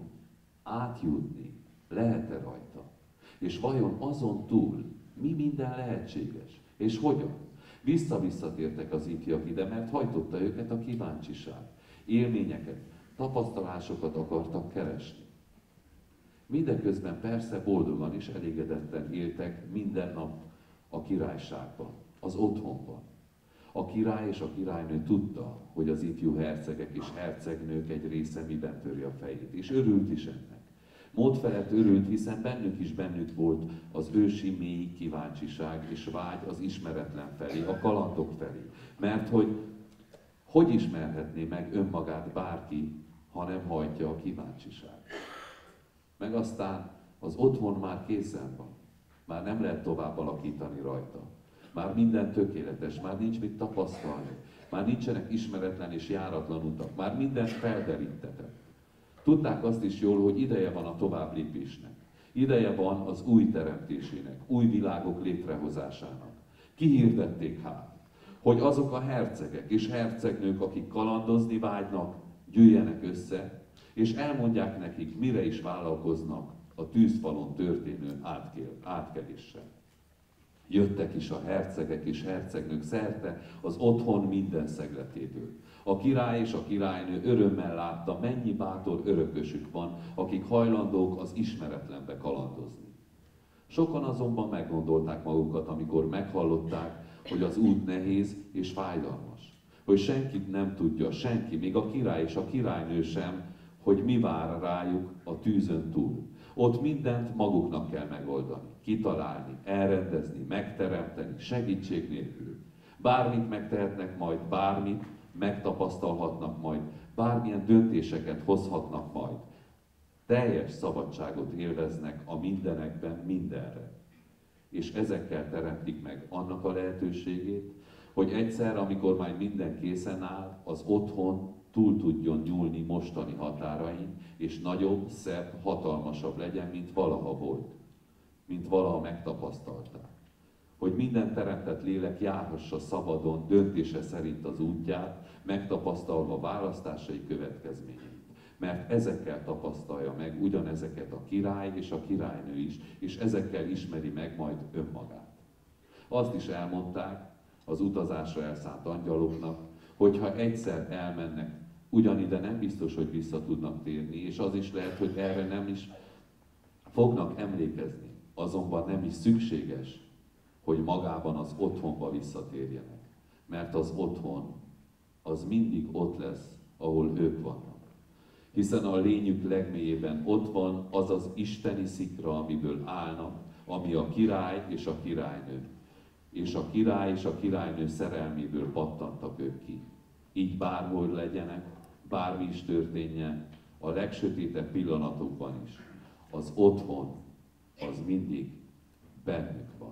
átjutni lehet-e rajta? És vajon azon túl mi minden lehetséges? És hogyan? Vissza-visszatértek az ifjak ide, mert hajtotta őket a kíváncsiság. Élményeket, tapasztalásokat akartak keresni. Mindeközben persze boldogan és elégedetten éltek minden nap a királyságban, az otthonban. A király és a királynő tudta, hogy az ifjú hercegek és hercegnők egy része miben töri a fejét, és örült is ennek. Mód felett örült, hiszen bennük is bennük volt az ősi mély kíváncsiság és vágy az ismeretlen felé, a kalandok felé. Mert hogy hogy ismerhetné meg önmagát bárki, ha nem hajtja a kíváncsiság. Meg aztán az otthon már készen van, már nem lehet tovább alakítani rajta. Már minden tökéletes, már nincs mit tapasztalni, már nincsenek ismeretlen és járatlan utak, már mindent felderítetett. Tudták azt is jól, hogy ideje van a továbblépésnek. Ideje van az új teremtésének, új világok létrehozásának. Kihirdették hát, hogy azok a hercegek és hercegnők, akik kalandozni vágynak, gyűjjenek össze, és elmondják nekik, mire is vállalkoznak a tűzfalon történő átkeléssel. Jöttek is a hercegek és hercegnők szerte az otthon minden szegletéből. A király és a királynő örömmel látta, mennyi bátor örökösük van, akik hajlandók az ismeretlenbe kalandozni. Sokan azonban meggondolták magukat, amikor meghallották, hogy az út nehéz és fájdalmas. Hogy senkit nem tudja, senki, még a király és a királynő sem, hogy mi vár rájuk a tűzön túl. Ott mindent maguknak kell megoldani, kitalálni, elrendezni, megteremteni, segítség nélkül. Bármit megtehetnek majd, bármit megtapasztalhatnak majd, bármilyen döntéseket hozhatnak majd. Teljes szabadságot élveznek a mindenekben mindenre. És ezekkel teremtik meg annak a lehetőségét, hogy egyszer, amikor majd minden készen áll, az otthon túl tudjon nyúlni mostani határain, és nagyobb, szebb, hatalmasabb legyen, mint valaha volt, mint valaha megtapasztalták. Hogy minden teremtett lélek járhassa szabadon, döntése szerint az útját, megtapasztalva választásai következményeit. Mert ezekkel tapasztalja meg ugyanezeket a király és a királynő is, és ezekkel ismeri meg majd önmagát. Azt is elmondták az utazásra elszánt angyaloknak, hogyha egyszer elmennek, ugyanide nem biztos, hogy vissza tudnak térni, és az is lehet, hogy erre nem is fognak emlékezni. Azonban nem is szükséges, hogy magában az otthonba visszatérjenek. Mert az otthon, az mindig ott lesz, ahol ők vannak. hiszen a lényük legmélyében ott van az az isteni szikra, amiből állnak, ami a király és a királynő. És a király és a királynő szerelméből pattantak ők ki. Így bárhol legyenek, bármi is történjen, a legsötétebb pillanatokban is. Az otthon, az mindig bennük van.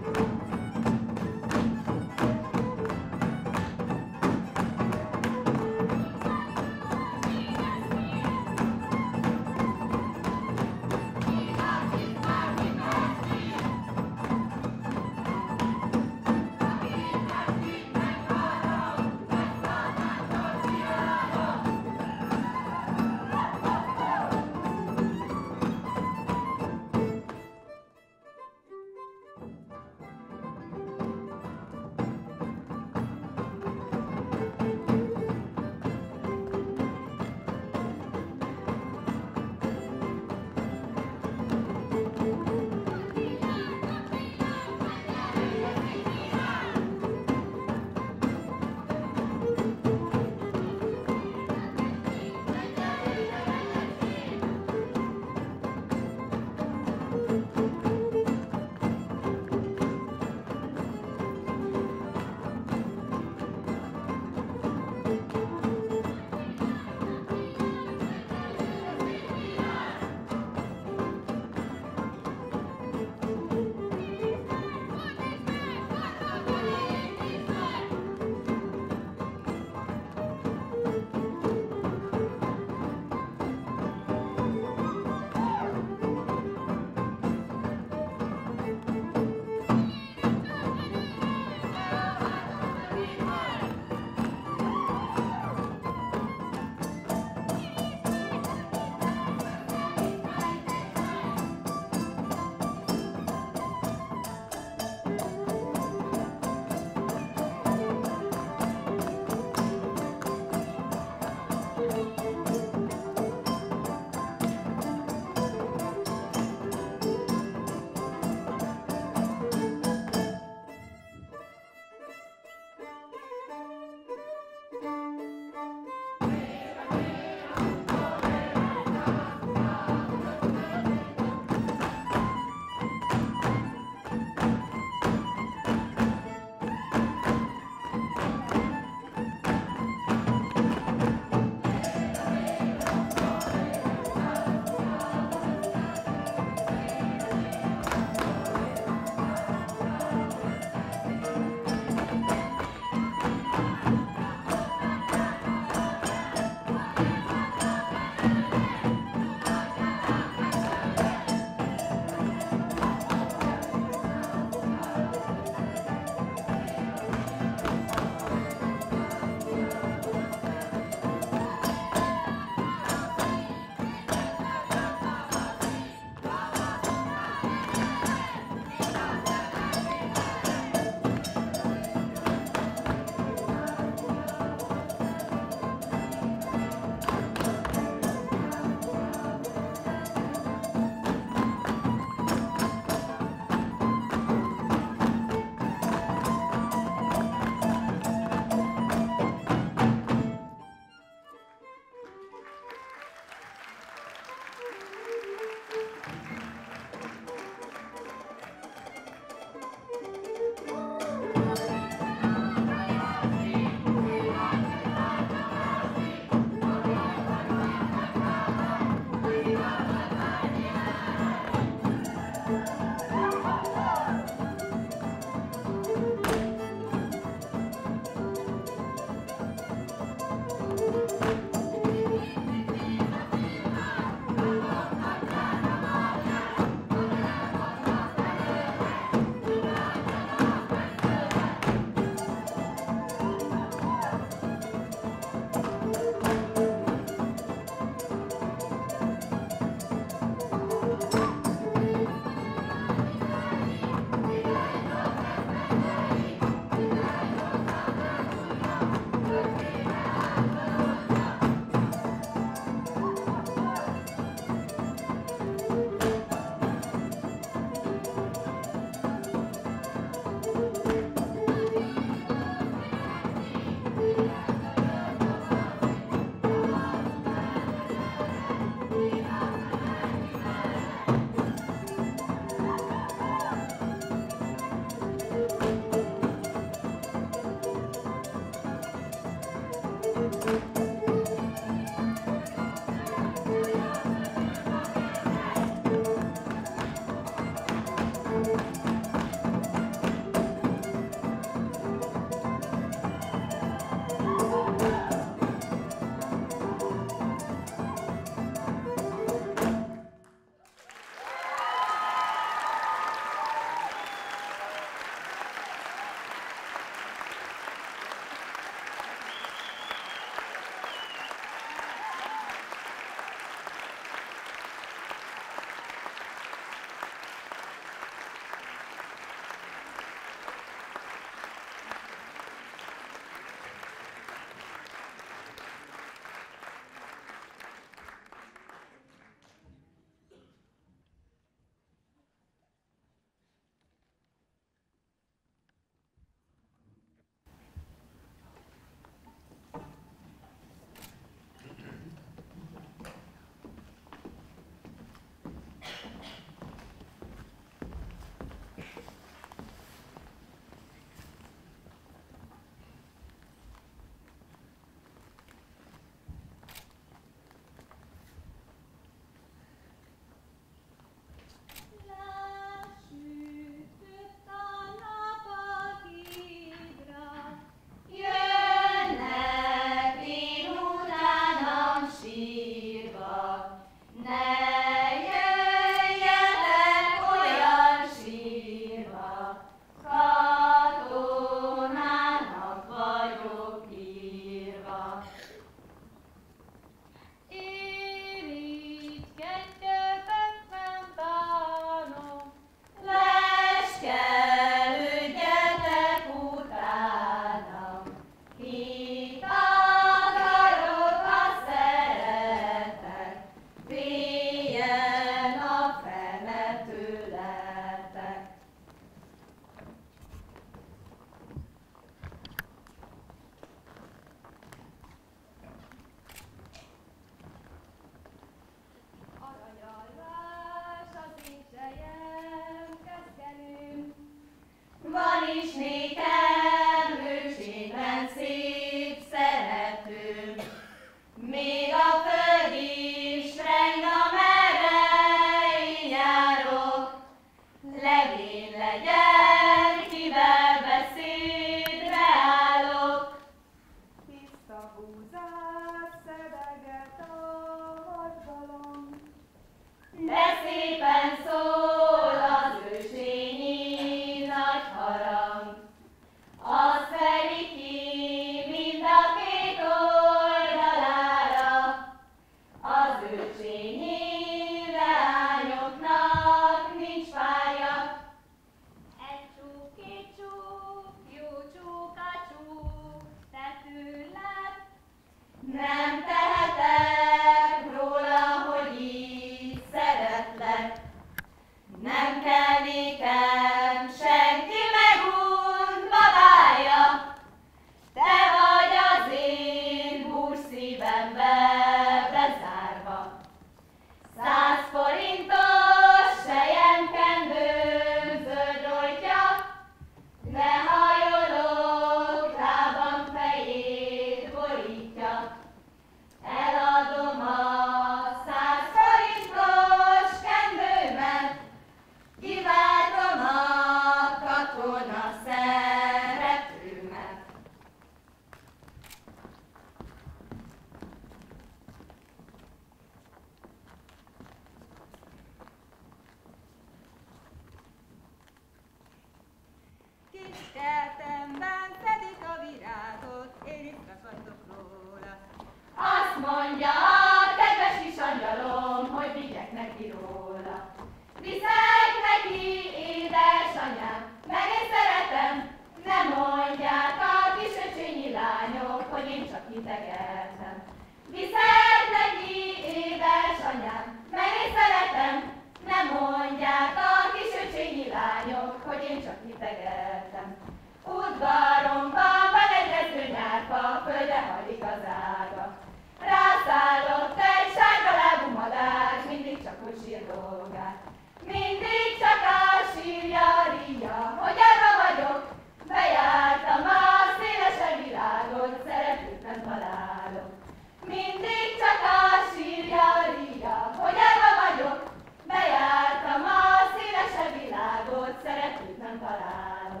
szívem. Udvaromban van egy rezgő nyárfa, földre hajlik az ága. Rászállott egy sárga lábú madár, mindig csak úgy sírdolgál. Mindig csak a sírja, ríja, hogy arra vagyok. Bejártam a szélesebb világot, szeretőt nem találok. Mindig csak a sírja, ríja, hogy arra vagyok. Bejártam a szélesebb világot, szeretőt nem találok.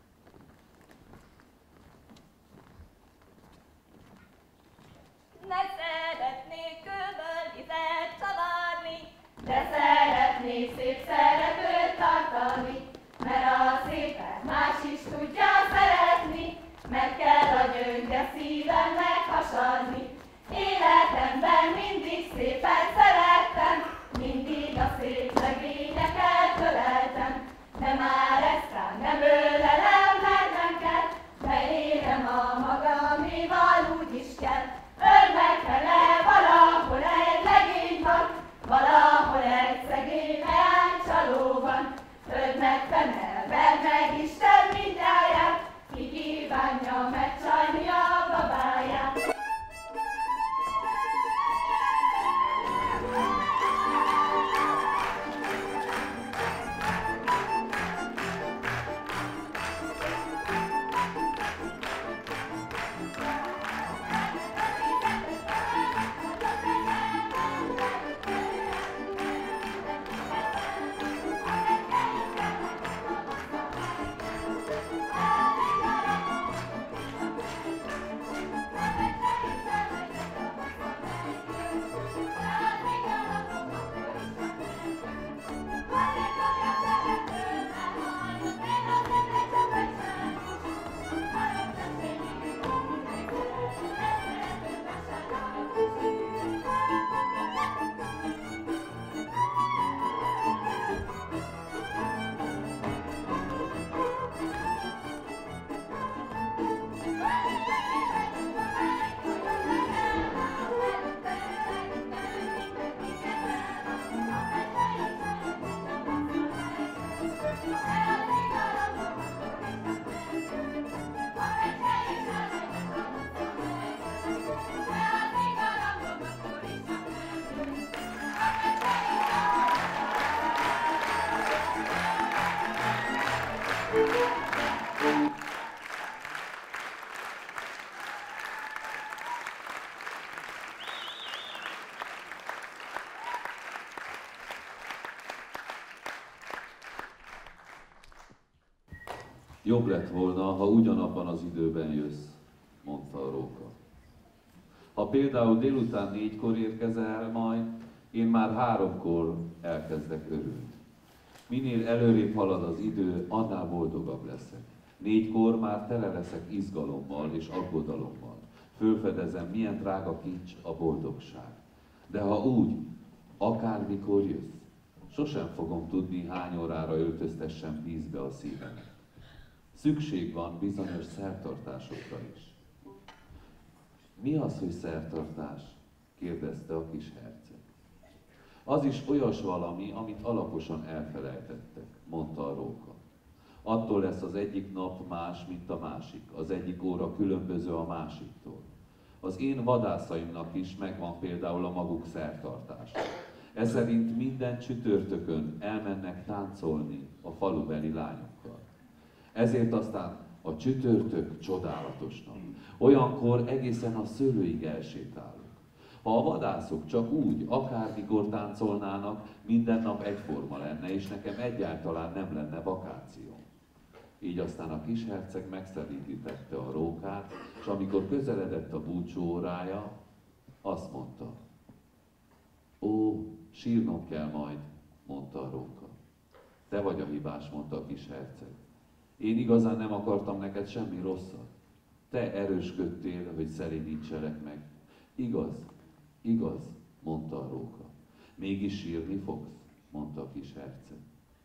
Ne szeretnék kőből vizet csavarni, de szeretnék szép szeretőt tartani, mert a szépet más is tudja szeretni, meg kell a gyönge szívem meghasadni. Életemben mindig szépen szerettem, mindig a szép legényeket öleltem, de már ezt rám nem ölelem, mert nem kell, beérem a magamival úgy is kell. Öld meg fele, valahol egy legény van, valahol egy szegény leánycsaló van. Öld meg fele, vedd meg Isten mindjárt, ki kívánja megcsalni a babáját. Jobb lett volna, ha ugyanabban az időben jössz, mondta a róka. Ha például délután négykor érkezel majd, én már háromkor elkezdek örülni. Minél előrébb halad az idő, annál boldogabb leszek. Négykor már tele leszek izgalommal és aggodalommal. Fölfedezem, milyen drága kincs a boldogság. De ha úgy, akármikor jössz, sosem fogom tudni, hány órára öltöztessem vízbe a szívemet. Szükség van bizonyos szertartásokra is. Mi az, hogy szertartás? Kérdezte a kis herceg. Az is olyas valami, amit alaposan elfelejtettek, mondta a róka. Attól lesz az egyik nap más, mint a másik, az egyik óra különböző a másiktól. Az én vadászaimnak is megvan például a maguk szertartása. Ez szerint minden csütörtökön elmennek táncolni a falubeli lányokkal. Ezért aztán a csütörtök csodálatos nap. Olyankor egészen a szőlőig elsétálok. Ha a vadászok csak úgy, akármikor táncolnának, minden nap egyforma lenne, és nekem egyáltalán nem lenne vakáció. Így aztán a kis herceg megszerítette a rókát, és amikor közeledett a búcsú órája, azt mondta. Ó, sírnom kell majd, mondta a róka. Te vagy a hibás, mondta a kis herceg. Én igazán nem akartam neked semmi rosszat. Te erősködtél, hogy szerényítselek meg. Igaz, igaz, mondta a róka. Mégis sírni fogsz, mondta a kis herceg.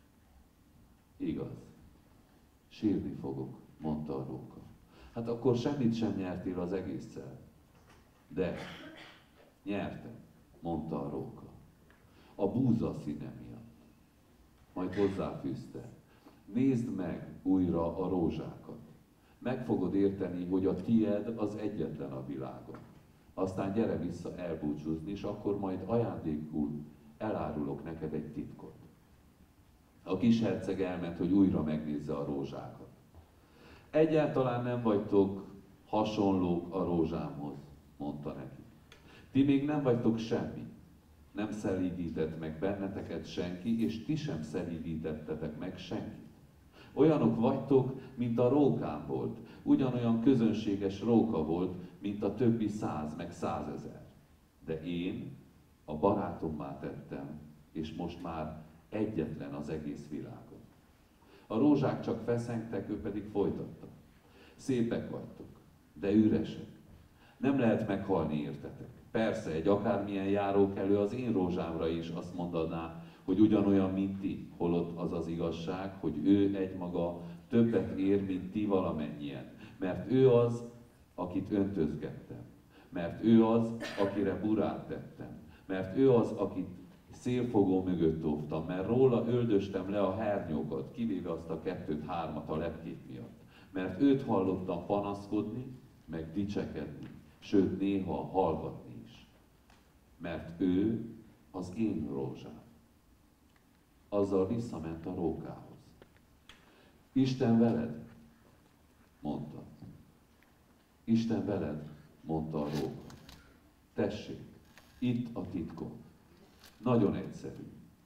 Igaz, sírni fogok, mondta a róka. Hát akkor semmit sem nyertél az egésszel. De nyertem, mondta a róka. A búza színe miatt. Majd hozzáfűzte. Nézd meg, újra a rózsákat. Meg fogod érteni, hogy a tied az egyetlen a világon. Aztán gyere vissza elbúcsúzni, és akkor majd ajándékul elárulok neked egy titkot. A kisherceg elment, hogy újra megnézze a rózsákat. Egyáltalán nem vagytok hasonlók a rózsámhoz, mondta neki. Ti még nem vagytok semmi. Nem szelídített meg benneteket senki, és ti sem szelídítettetek meg senkit. Olyanok vagytok, mint a rókám volt. Ugyanolyan közönséges róka volt, mint a többi száz, meg százezer. De én a barátommá tettem, és most már egyetlen az egész világon. A rózsák csak feszengtek, ő pedig folytatta. Szépek vagytok, de üresek. Nem lehet meghalni értetek. Persze, egy akármilyen járókelő az én rózsámra is azt mondaná, hogy ugyanolyan, mint ti, holott az az igazság, hogy ő egymaga többet ér, mint ti valamennyien. Mert ő az, akit öntözgettem. Mert ő az, akire burát tettem. Mert ő az, akit szélfogó mögött óvtam. Mert róla öldöstem le a hernyókat, kivéve azt a kettőt-hármat a lepkét miatt. Mert őt hallottam panaszkodni, meg dicsekedni, sőt néha hallgatni is. Mert ő az én rózsám. Azzal visszament a rókához. Isten veled, mondta. Isten veled, mondta a róka. Tessék, itt a titkom. Nagyon egyszerű.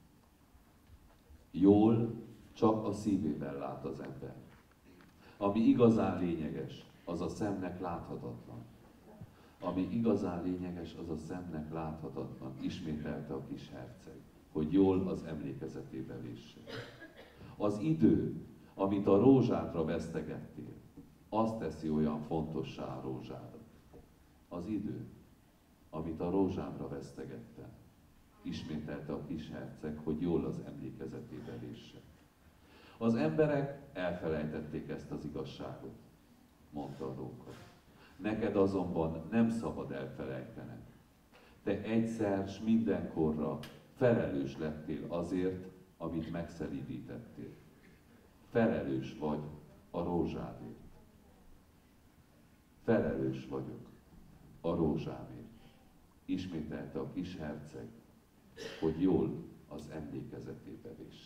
Jól csak a szívével lát az ember. Ami igazán lényeges, az a szemnek láthatatlan. Ami igazán lényeges, az a szemnek láthatatlan, ismételte a kis herceg, hogy jól az emlékezetébe vésse. Az idő, amit a rózsádra vesztegettél, azt teszi olyan fontossá a rózsádat. Az idő, amit a rózsámra vesztegettem, ismételte a kis herceg, hogy jól az emlékezetébe vésse. Az emberek elfelejtették ezt az igazságot, mondta a róka. Neked azonban nem szabad elfelejtened. Te egyszer s mindenkorra felelős lettél azért, amit megszelídítettél. Felelős vagy a rózsádért. Felelős vagyok a rózsámért. Ismételte a kis herceg, hogy jól az emlékezetébe vésse.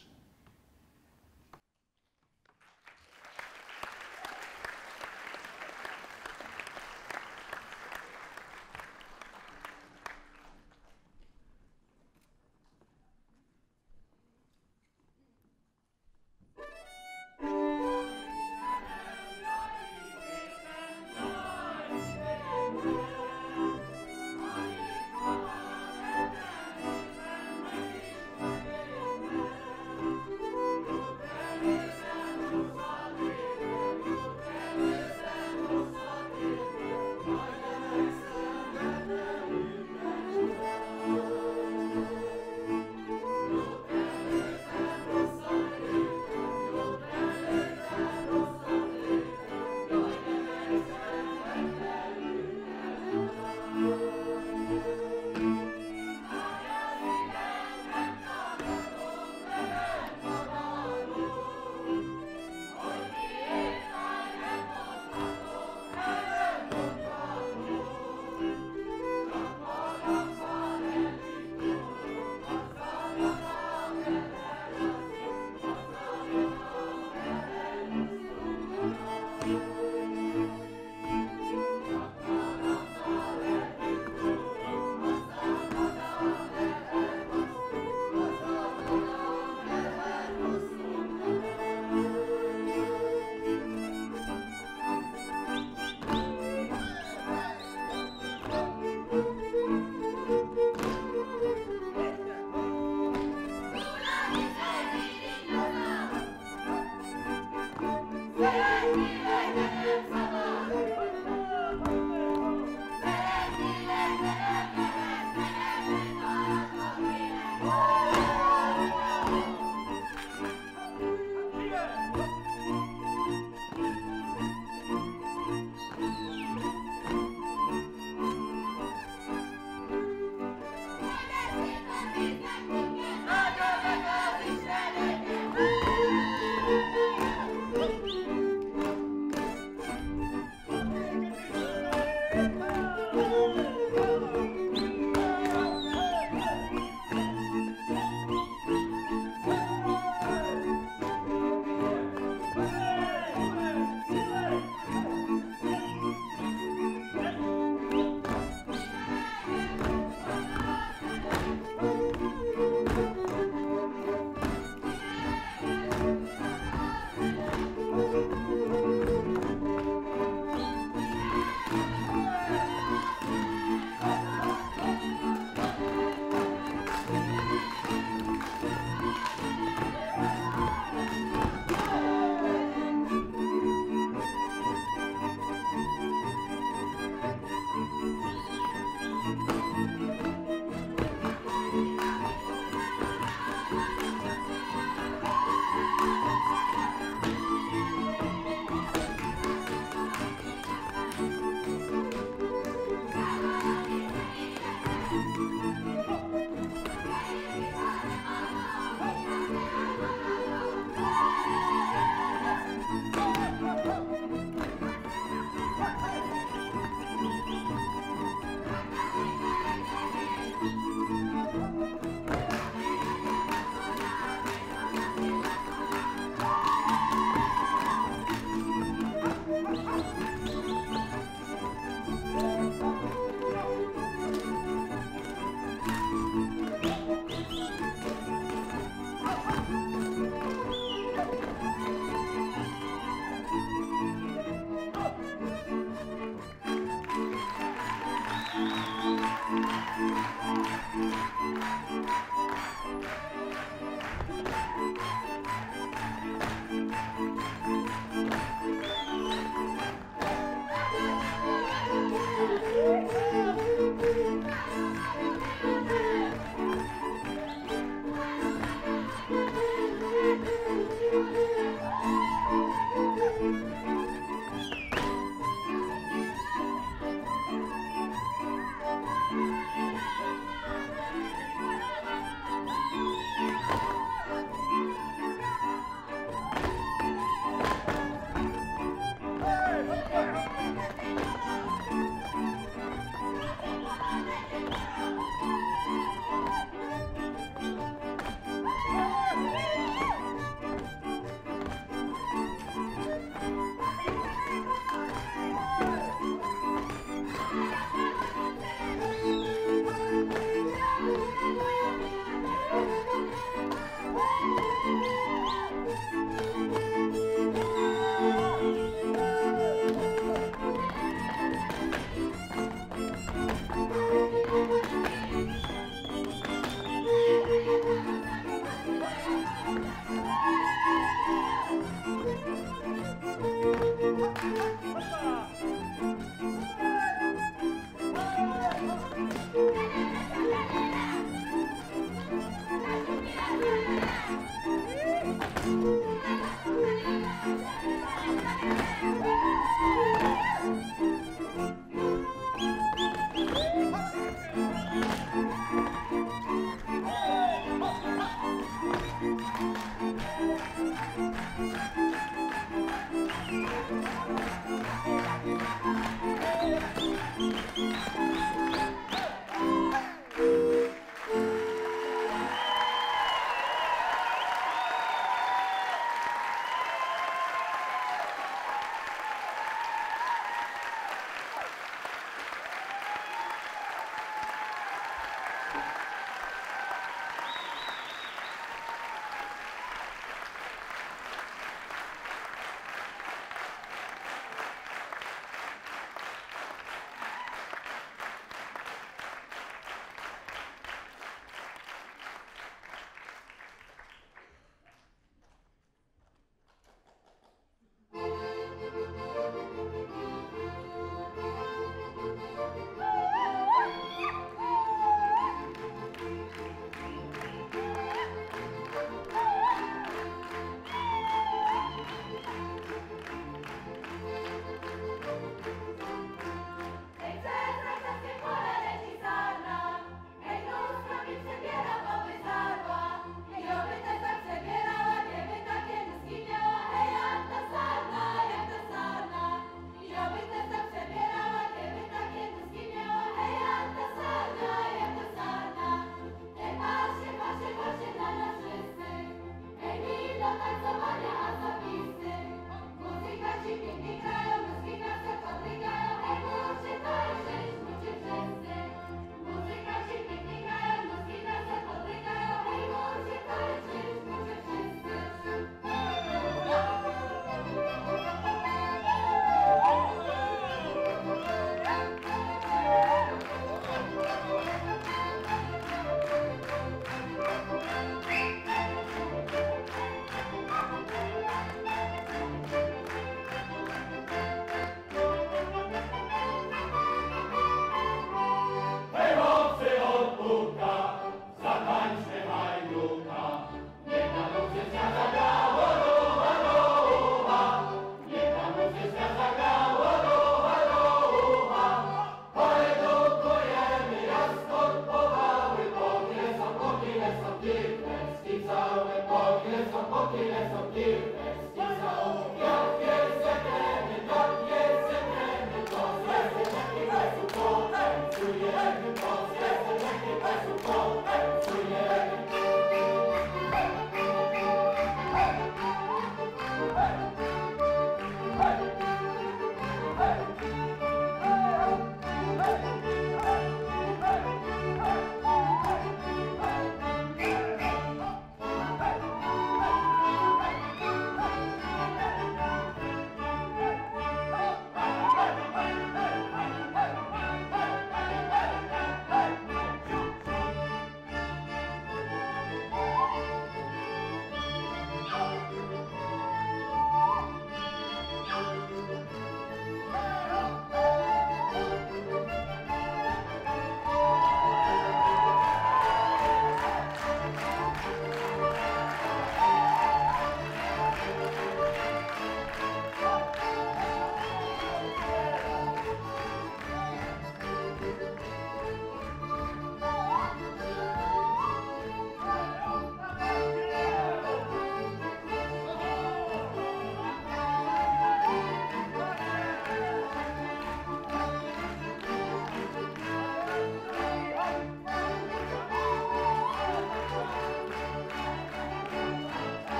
Thank you.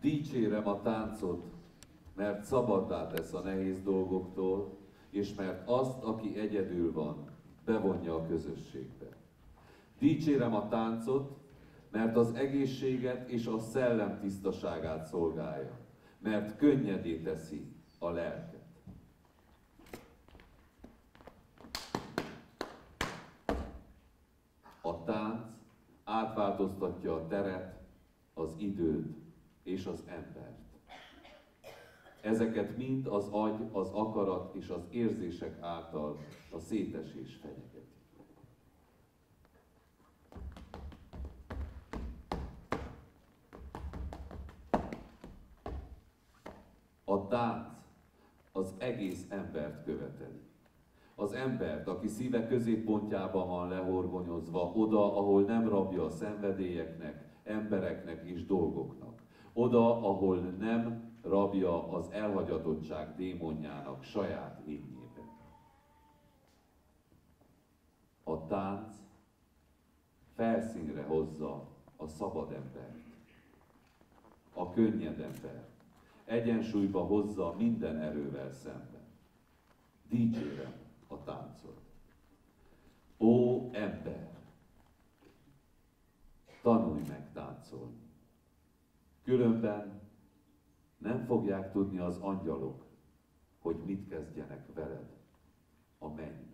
Dicsérem a táncot, mert szabaddá tesz a nehéz dolgoktól, és mert azt, aki egyedül van, bevonja a közösségbe. Dicsérem a táncot, mert az egészséget és a szellem tisztaságát szolgálja, mert könnyedé teszi a lelket. A tánc átváltoztatja a teret, az időt és az embert. Ezeket mind az agy, az akarat és az érzések által a szétesés fenyegeti. A tánc az egész embert követeli. Az embert, aki szíve középpontjában van lehorgonyozva, oda, ahol nem rabja a szenvedélyeknek, embereknek és dolgoknak. Oda, ahol nem rabja az elhagyatottság démonjának saját énjében. A tánc felszínre hozza a szabad embert, a könnyed embert, egyensúlyba hozza minden erővel szemben. Dicsérem a táncot. Ó ember, tanulj meg táncolni. Különben nem fogják tudni az angyalok, hogy mit kezdjenek veled a mennyben.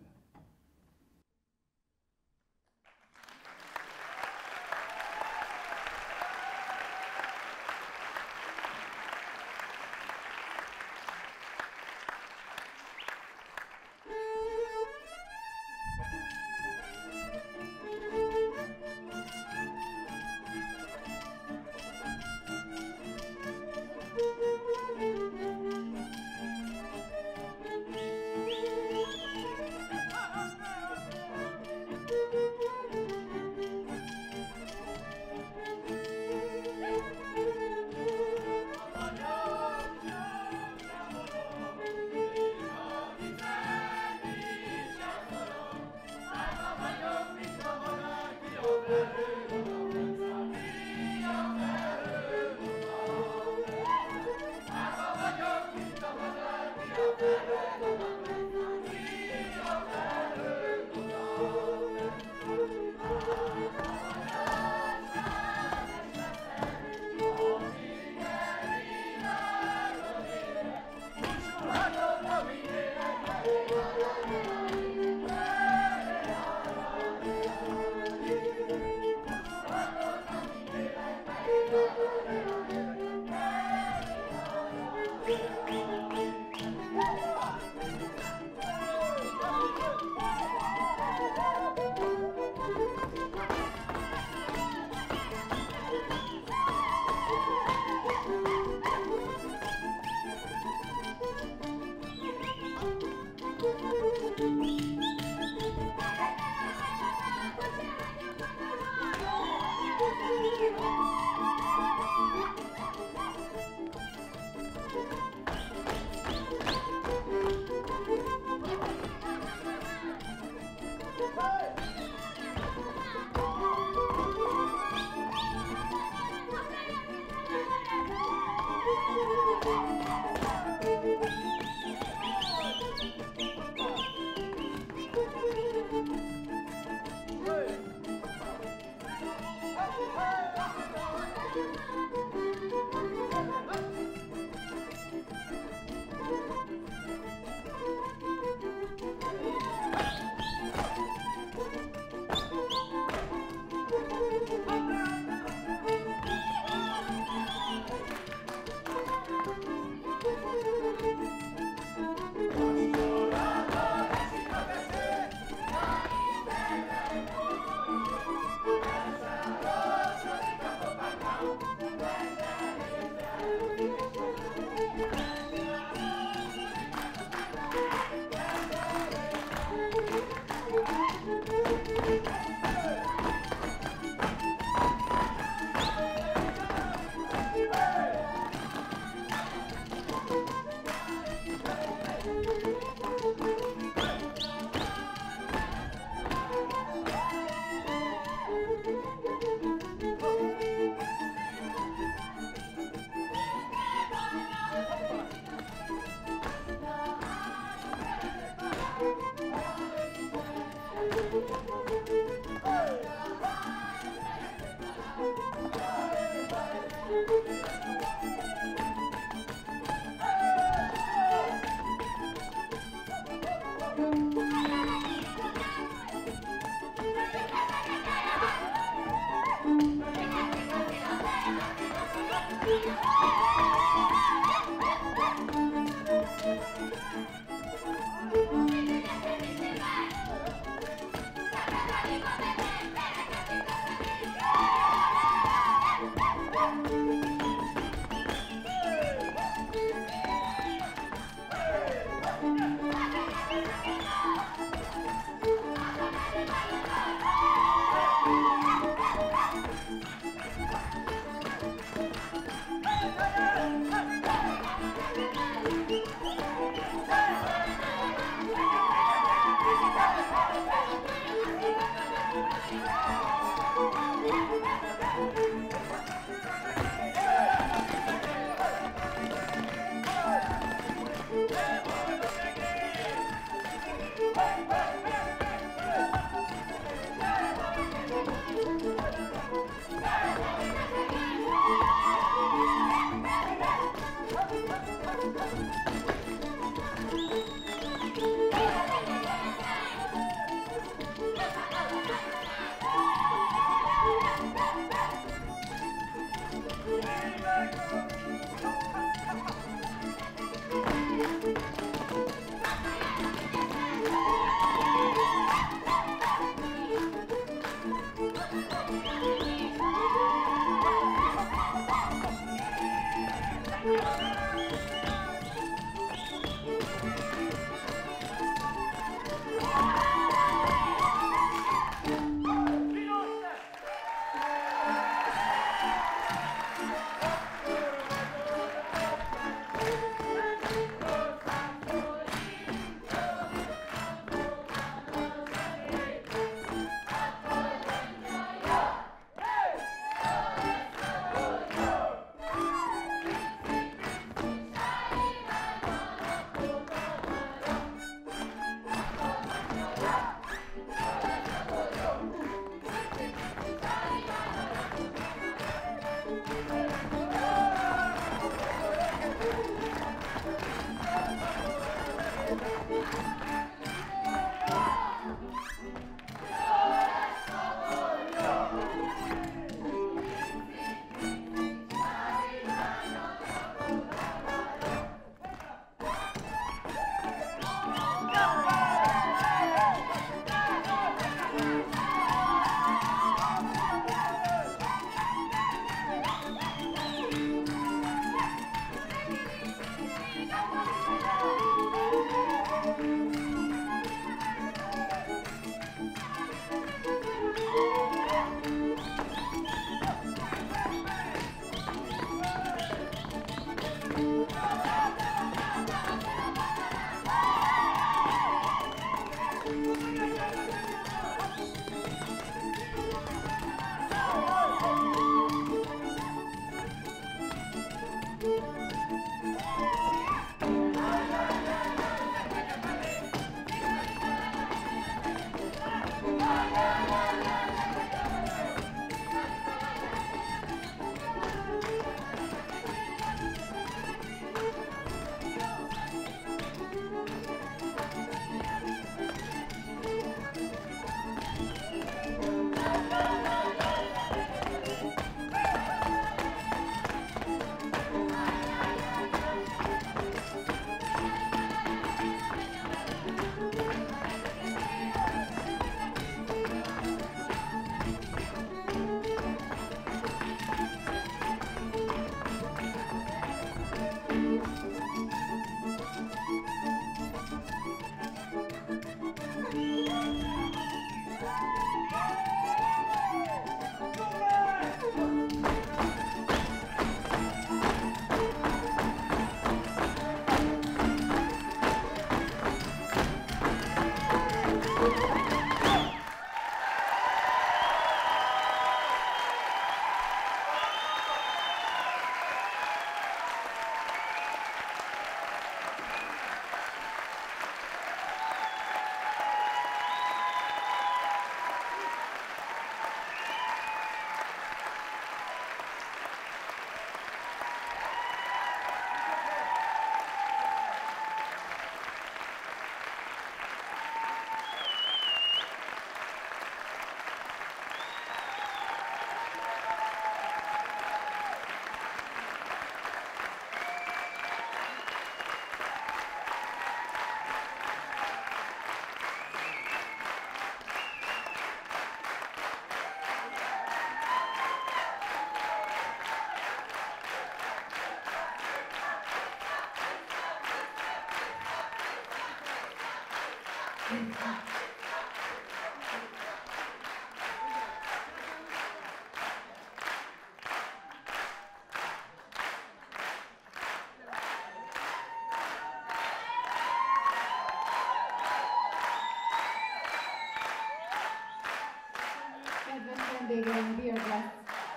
vendégeim, Beard lesz.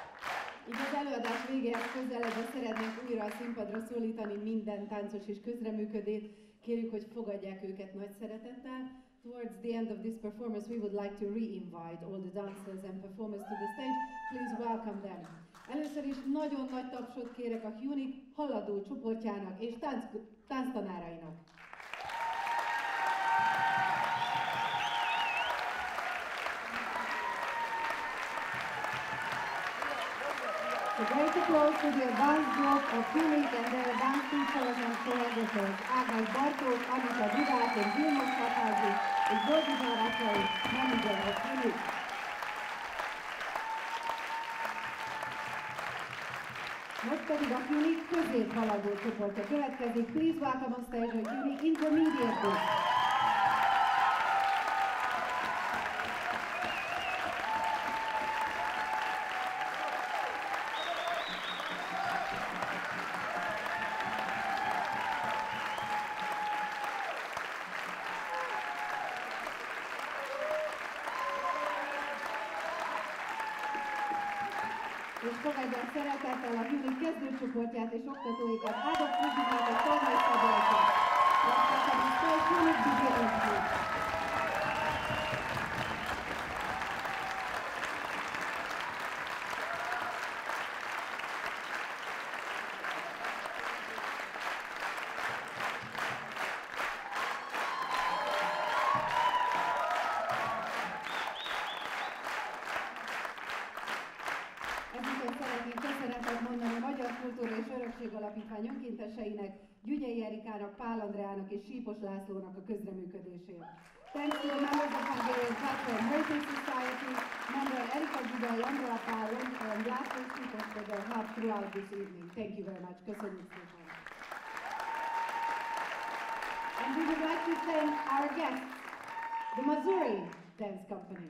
Így az előadás végéhez közeledve szeretnénk újra a színpadra szólítani minden táncos és közreműködőt. Kérjük, hogy fogadják őket nagy szeretettel. Towards the end of this performance, we would like to re-invite all the dancers and performers to the stage. Please welcome them. Először is nagyon nagy tapsot kérek a Unique haladó csoportjának és tánc, tánctanárainak. So great applause to the advanced group of Unique and their dance teachers and choreographers. Ágnes Bartók, Anita Dudák és Vilmos Katázi és Györgyi Zsárácsai, manager of Unique. Most pedig a Unique középhaladó csoportja következik. Please welcome on stage a Unique Intermediate Group. És fogadják szeretettel a Unique kezdőcsoportját és oktatóikat, Ádok Fuzsikát és Tornai Szabolcsot. Laktatlan a Stage Unique Beginners Group. Kultúra és Örökség Alapítvány önkénteseinek, Gyügyei Erikának, Pál Andreának és Sípos Lászlónak a közreműködésért. Thanks to the members of Hungarian Cultural Heritage Society, member Erika Gyügyei, Andrea Pál and László Sípos for their help throughout this evening. Thank you very much. Köszönjük szépen. And we would like to thank our guests, the Mazuri Dance Company.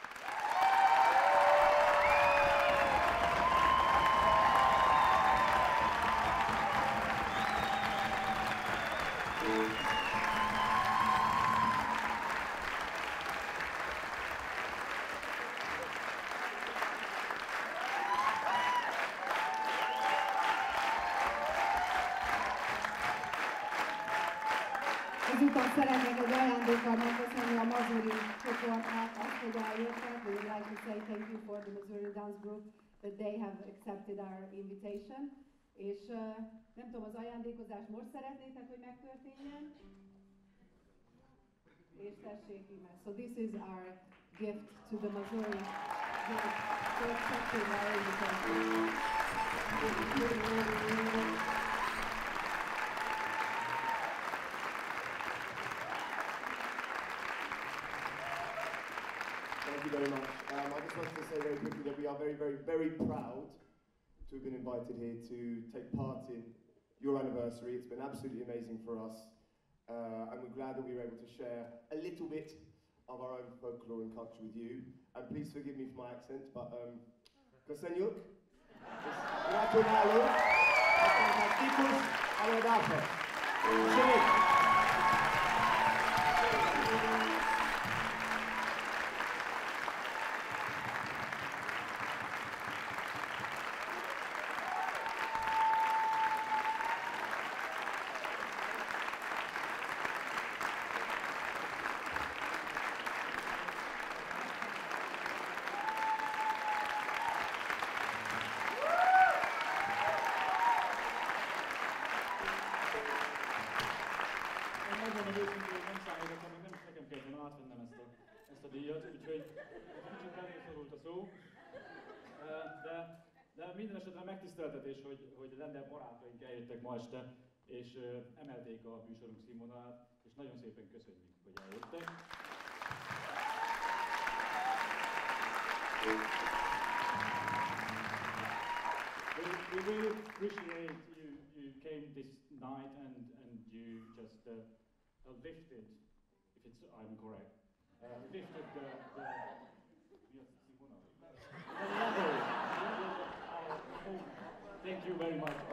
Ezután szeretnék egy ajándékkal megköszönni a Mazuri csoportnak azt, hogy eljöttek. We would like to say thank you for the Mazuri Dance Group that they have accepted our invitation. És uh, nem tudom, az ajándékozást most szeretnétek, hogy megtörténjen? És tessék íme. So this is our gift to the Mazuri group for accepting our invitation. Thank you very much. Um, I just wanted to say very quickly that we are very, very, very proud to have been invited here to take part in your anniversary. It's been absolutely amazing for us, uh, and we're glad that we were able to share a little bit of our own folklore and culture with you. And please forgive me for my accent, but um, köszönjük, gratulálok, fantasztikus, előadások. Köszönjük! Ezt a díjat, úgyhogy kicsit belém szorult a szó, de, de minden esetre megtiszteltetés, hogy, hogy lenne barátaink eljöttek ma este, és emelték a műsorunk színvonalát, és nagyon szépen köszönjük, hogy eljöttek. We, we really appreciate you, you came this night and, and you just uh, lifted, if it's, I'm correct, Uh, lifted the, the, the level, level of our performance. Thank you very much.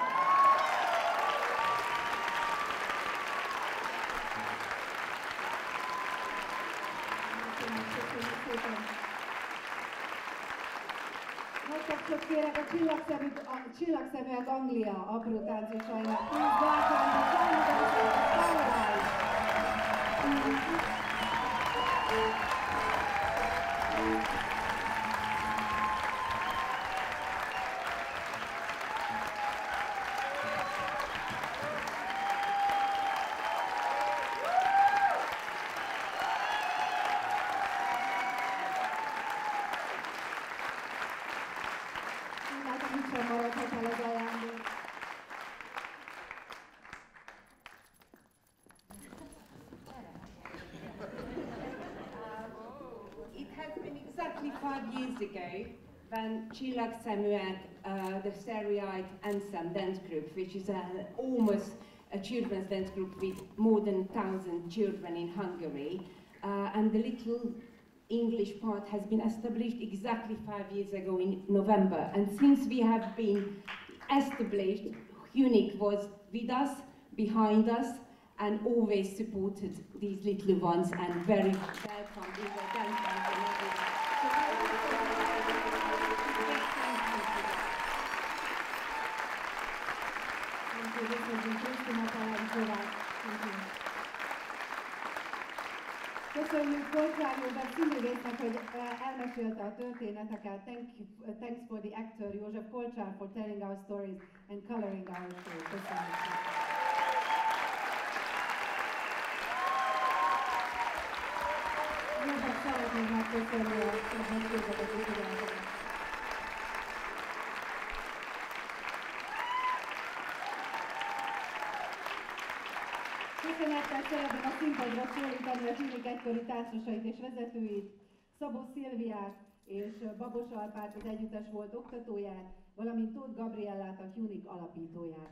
Nagy tapsot kérek a csillagszemű, a csillagszeműek Anglia apró táncosainak. Please welcome the China Dancers of Paradise. been exactly five years ago when Csillagszeműek, uh, the Starry-Eyed Ensemble dance group, which is a, almost a children's dance group with more than a thousand children in Hungary, uh, and the little English part has been established exactly five years ago in November. And since we have been established, Hunik was with us, behind us, and always supported these little ones and very welcomed in the dance band and everything. So I want to say thank you for that. Thank you, köszönjük Krisztina Talácsovát. Thank you. Köszönjük Kolcsár József színművésznek, hogy elmesélte a történeteket. Thank you, uh, thanks for the actor József Kolcsár for telling our stories and coloring our show. Köszönjük szépen. József, szeretnék megköszönni a megbízatot ügyeletokat. Köszönettel szeretném a színpadra szólítani a Hunik egykori táncosait és vezetőit, Szabó Szilviát és Babos Alpát, az együttes volt oktatóját, valamint Tóth Gabriellát, a Hunik alapítóját.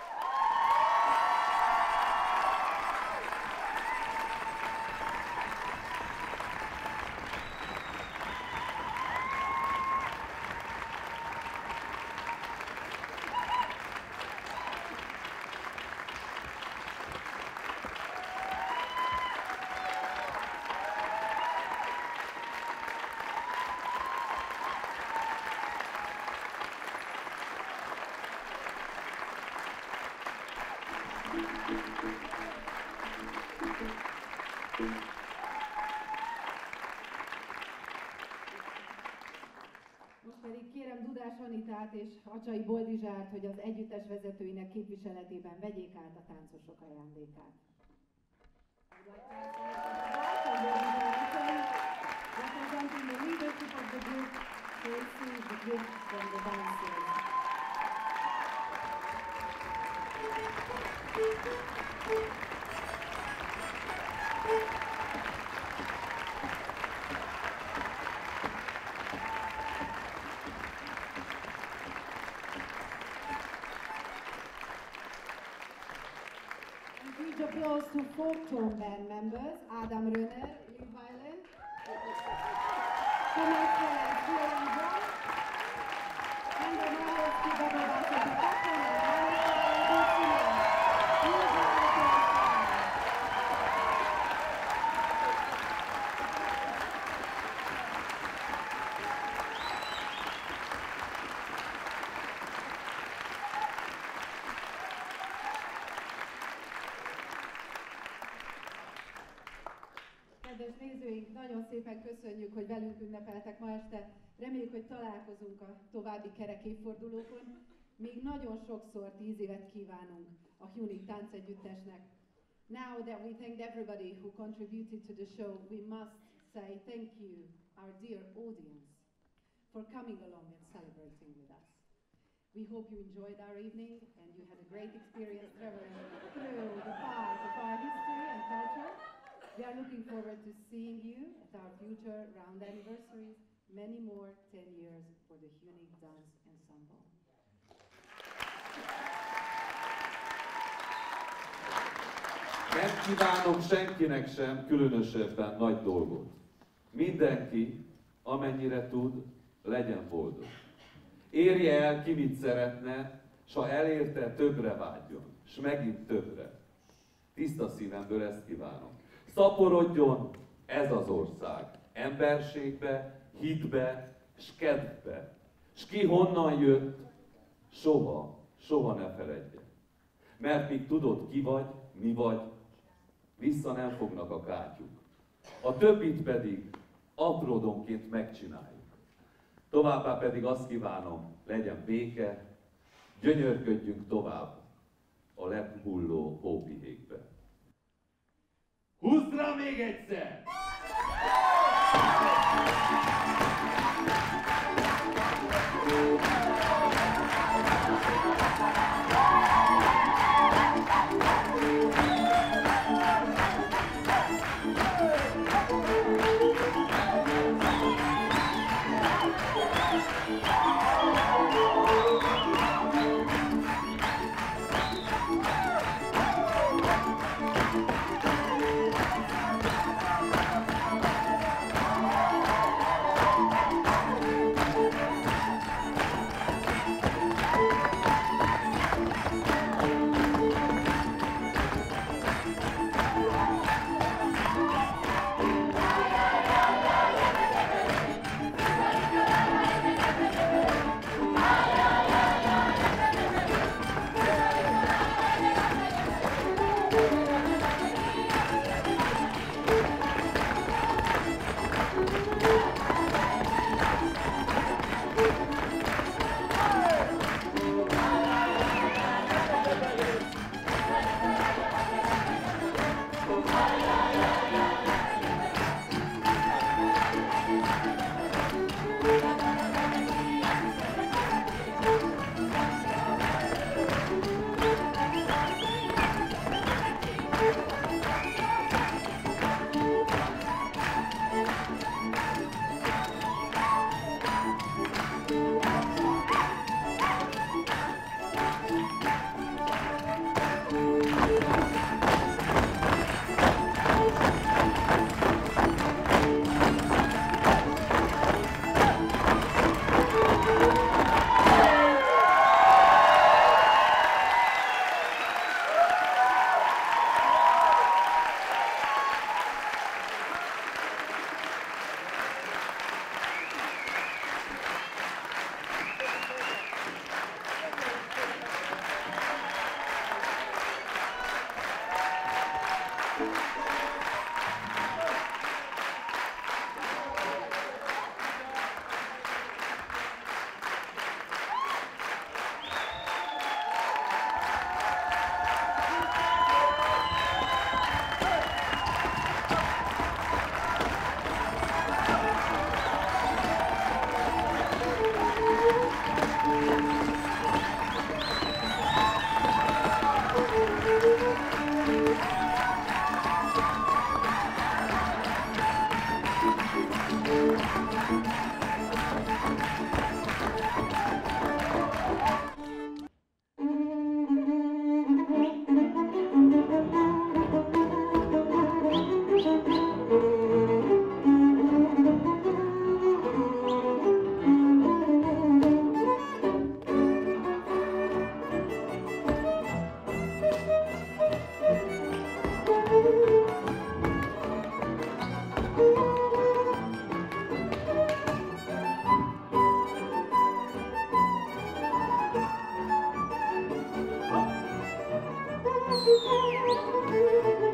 Most pedig kérem Dudás Anitát és Acsai Boldizsárt, hogy az együttes vezetőinek képviseletében vegyék át a táncosok ajándékát. Representing the leadership of the group, to receive the gift from the dancers. And huge applause to folk tone band members, Adam Röner, lead violin, Tomasz Ferenc, violin drum, Andrzej Majewski, double bass and percussion, and Monika Dulcina, huge round of applause. Kedves nézőink, nagyon szépen köszönjük, hogy velünk ünnepeltek ma este. Reméljük, hogy találkozunk a további kerek évfordulókon. Még nagyon sokszor tíz évet kívánunk a Hunik táncegyüttesnek. Now that we thanked everybody who contributed to the show, we must say thank you, our dear audience, for coming along and celebrating with us. We hope you enjoyed our evening and you had a great experience traveling through the part of our history and culture. We are looking forward to seeing you at our future round anniversaries, many more ten years for the Hunik Dance Ensemble. Nem kívánok senkinek sem különösebben nagy dolgot. Mindenki, amennyire tud, legyen boldog. Érje el, ki mit szeretne, s ha elérte, többre vágyjon, s megint többre. Tiszta szívemből ezt kívánom. Szaporodjon ez az ország emberségbe, hitbe, s kedvbe. S ki honnan jött, soha, soha ne feledje. Mert míg tudod ki vagy, mi vagy, vissza nem fognak a kátyuk. A többit pedig apródonként megcsináljuk. Továbbá pedig azt kívánom, legyen béke, gyönyörködjünk tovább a lehulló hópihékbe. Húzd rá még egyszer! Thank you. Thank you.